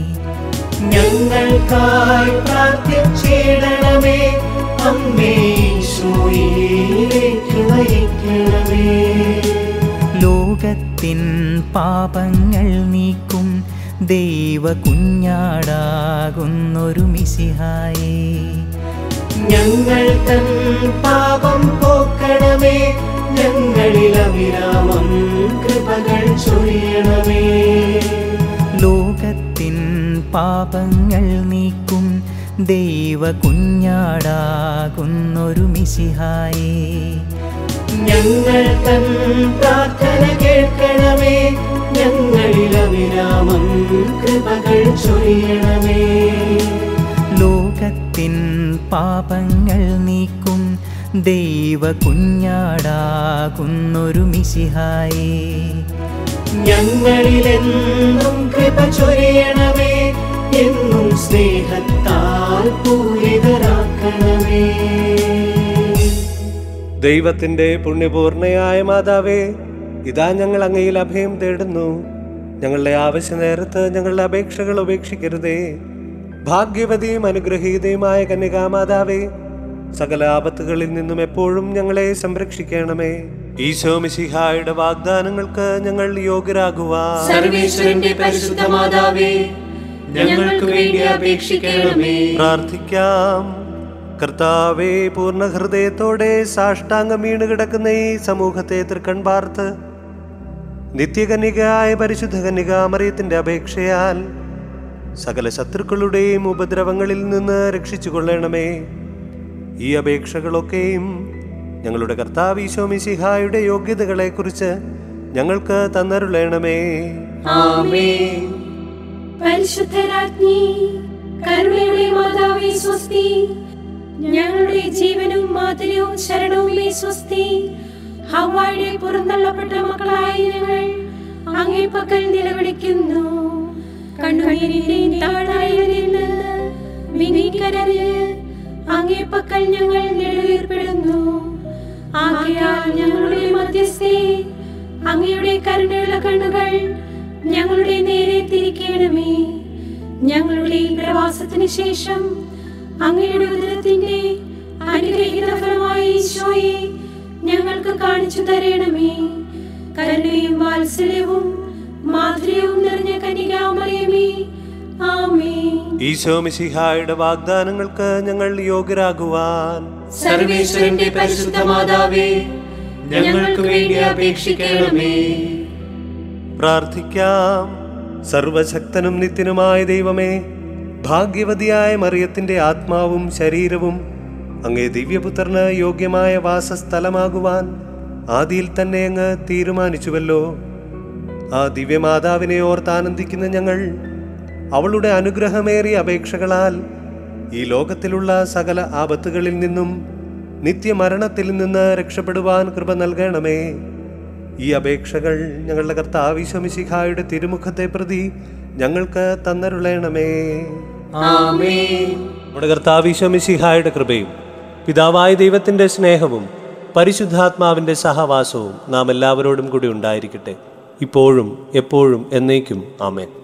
ഞങ്ങൾക്കായി പ്രാർത്ഥിച്ചിടണമേ അമ്മേ, ഈശോയിലേക്ക് നയിക്കണമേ. ലോകത്തിൻ പാപങ്ങൾ നീക്കും ദൈവ കുഞ്ഞാടാകുന്നൊരു മിശിഹായേ. ഞങ്ങൾ തൻ പാപം പോക്കണമേ, ഞങ്ങളിൽ അവിരാമം കൃപകൾ ചൊരിയണമേ. ലോകത്തിൻ പാപങ്ങൾ നീക്കും ദൈവ കുഞ്ഞാടാകുന്നൊരു മിശിഹായേ. ഞങ്ങൾ തൻ പ്രാർത്ഥന കേൾക്കണമേ, ഞങ്ങളിൽ അവിരാമം കൃപകൾ ചൊരിയണമേ. ലോകത്തിൻ പാപങ്ങൾ നീക്കും ദൈവ കുഞ്ഞാടാകുന്നൊരു മിശിഹായേ, ഞങ്ങളിലെന്നും കൃപ ചൊരിയണമേ. എന്നും സ്നേഹത്താൽ പൂരിതരാക്കണമേ. ദൈവത്തിന്റെ പുണ്യപൂർണയായ മാതാവേ, ഇതാ ഞങ്ങൾ അങ്ങയിൽ അഭയം തേടുന്നു. ഞങ്ങളുടെ ആവശ്യ നേരത്ത് ഞങ്ങളുടെ അപേക്ഷകൾ ഉപേക്ഷിക്കരുതേ. ഭാഗ്യവതിയും അനുഗ്രഹീതയുമായ കന്യകാമാതാവേ, സകല ആപത്തുകളിൽ നിന്നും എപ്പോഴും ഞങ്ങളെ സംരക്ഷിക്കണമേ. ഈശോ മിശിഹായുടെ വാഗ്ദാനങ്ങൾക്ക് ഞങ്ങൾ യോഗ്യരാകുവാൻ സർവേശ്വരന്റെ പരിശുദ്ധ മാതാവേ, ഞങ്ങൾക്ക് വേണ്ടി അപേക്ഷിക്കണമേ. പ്രാർത്ഥിക്കാം. കർത്താവേ, പൂർണ്ണ ഹൃദയത്തോടെ സാഷ്ടാംഗം വീണ് കിടക്കുന്ന ഈ സമൂഹത്തെ തൃക്കൺ പാർത്ത് നിത്യകന്യകയായ പരിശുദ്ധ കന്യകാമറിയത്തിന്റെ അപേക്ഷയാൽ സകല ശത്രുക്കളുടെയും ഉപദ്രവങ്ങളിൽ നിന്ന് രക്ഷിച്ചു കൊള്ളണമേ. ഈ അപേക്ഷകളൊക്കെയും ഞങ്ങളുടെ കർത്താവ് ഈശോ മിശിഹായുടെ യോഗ്യതകളെ കുറിച്ച് ഞങ്ങൾക്ക് തന്നരുളണമേ. ആമേൻ. പരിശുദ്ധരാജ്ഞി, കരുണയുടെ മാതാവേ സ്വസ്തി. ഞങ്ങളുടെ ജീവനും മാധുര്യവും ശരണവുമേ സ്വസ്തി. ഹവ്വായുടെ പുറന്തള്ളപ്പെട്ട മക്കളായ ഞങ്ങൾ അങ്ങേ പക്കൽ നിലവിളിക്കുന്നു. കണ്ണുനീരിന്റെയും താഴ്വരയിൽ നിന്ന് വിനീകരഞ്ഞ് അങ്ങേ പക്കൽ ഞങ്ങൾ നെടുവീർപ്പെടുന്നു. ആകയാൽ ഞങ്ങളുടെ മധ്യസ്ഥേ, അങ്ങയുടെ കരുണയുള്ള കണ്ണുകൾ ഞങ്ങളുടെ നേരെ തിരിക്കണമേ. ഞങ്ങളുടെ ഈ പ്രവാസത്തിന് ശേഷം അങ്ങയുടെ ഉദരത്തിന്റെ അനുഗ്രഹീത ഫലമായ ഈശോയെ ഞങ്ങൾക്ക് കാണിച്ചു തരണമേ. കരുണയും വാത്സല്യവും മാധുര്യവും നിറഞ്ഞ കന്യകാമറിയമേ, ആമേൻ. ഈശോ മിശിഹായുടെ വാഗ്ദാനങ്ങൾക്ക് ഞങ്ങൾ യോഗ്യരാകുവാൻ സർവേശ്വരന്റെ പരിശുദ്ധ മാതാവേ, ഞങ്ങൾക്ക് വേണ്ടി അപേക്ഷിക്കണമേ. പ്രാർത്ഥിക്കാം. സർവശക്തനും നിത്യനുമായ ദൈവമേ, ഭാഗ്യവതിയായ മറിയത്തിന്റെ ആത്മാവും ശരീരവും അങ്ങേ ദിവ്യപുത്രന് യോഗ്യമായ വാസസ്ഥലമാകുവാൻ ആദിയിൽ തന്നെ അങ്ങ് തീരുമാനിച്ചുവല്ലോ. ആ ദിവ്യമാതാവിനെ ഓർത്താനന്ദിക്കുന്ന ഞങ്ങൾ അവളുടെ അനുഗ്രഹമേറിയ അപേക്ഷകളാൽ ഈ ലോകത്തിലുള്ള സകല ആപത്തുകളിൽ നിന്നും നിത്യമരണത്തിൽ നിന്ന് രക്ഷപ്പെടുവാൻ കൃപ നൽകണമേ. ഈ അപേക്ഷകൾ ഞങ്ങളുടെ കർത്താവ് ഈശോ മിശിഹായുടെ തിരുമുഖത്തെ പ്രതി ഞങ്ങൾക്ക് തന്നരുളണമേ. ആമേൻ. നമ്മുടെ കർത്താവ് ഈശോ മിശിഹായുടെ കൃപയും പിതാവായ ദൈവത്തിന്റെ സ്നേഹവും പരിശുദ്ധാത്മാവിന്റെ സഹവാസവും നാം എല്ലാവരോടും കൂടി ഉണ്ടായിരിക്കട്ടെ, ഇപ്പോഴും എപ്പോഴും എന്നേക്കും. ആമേൻ.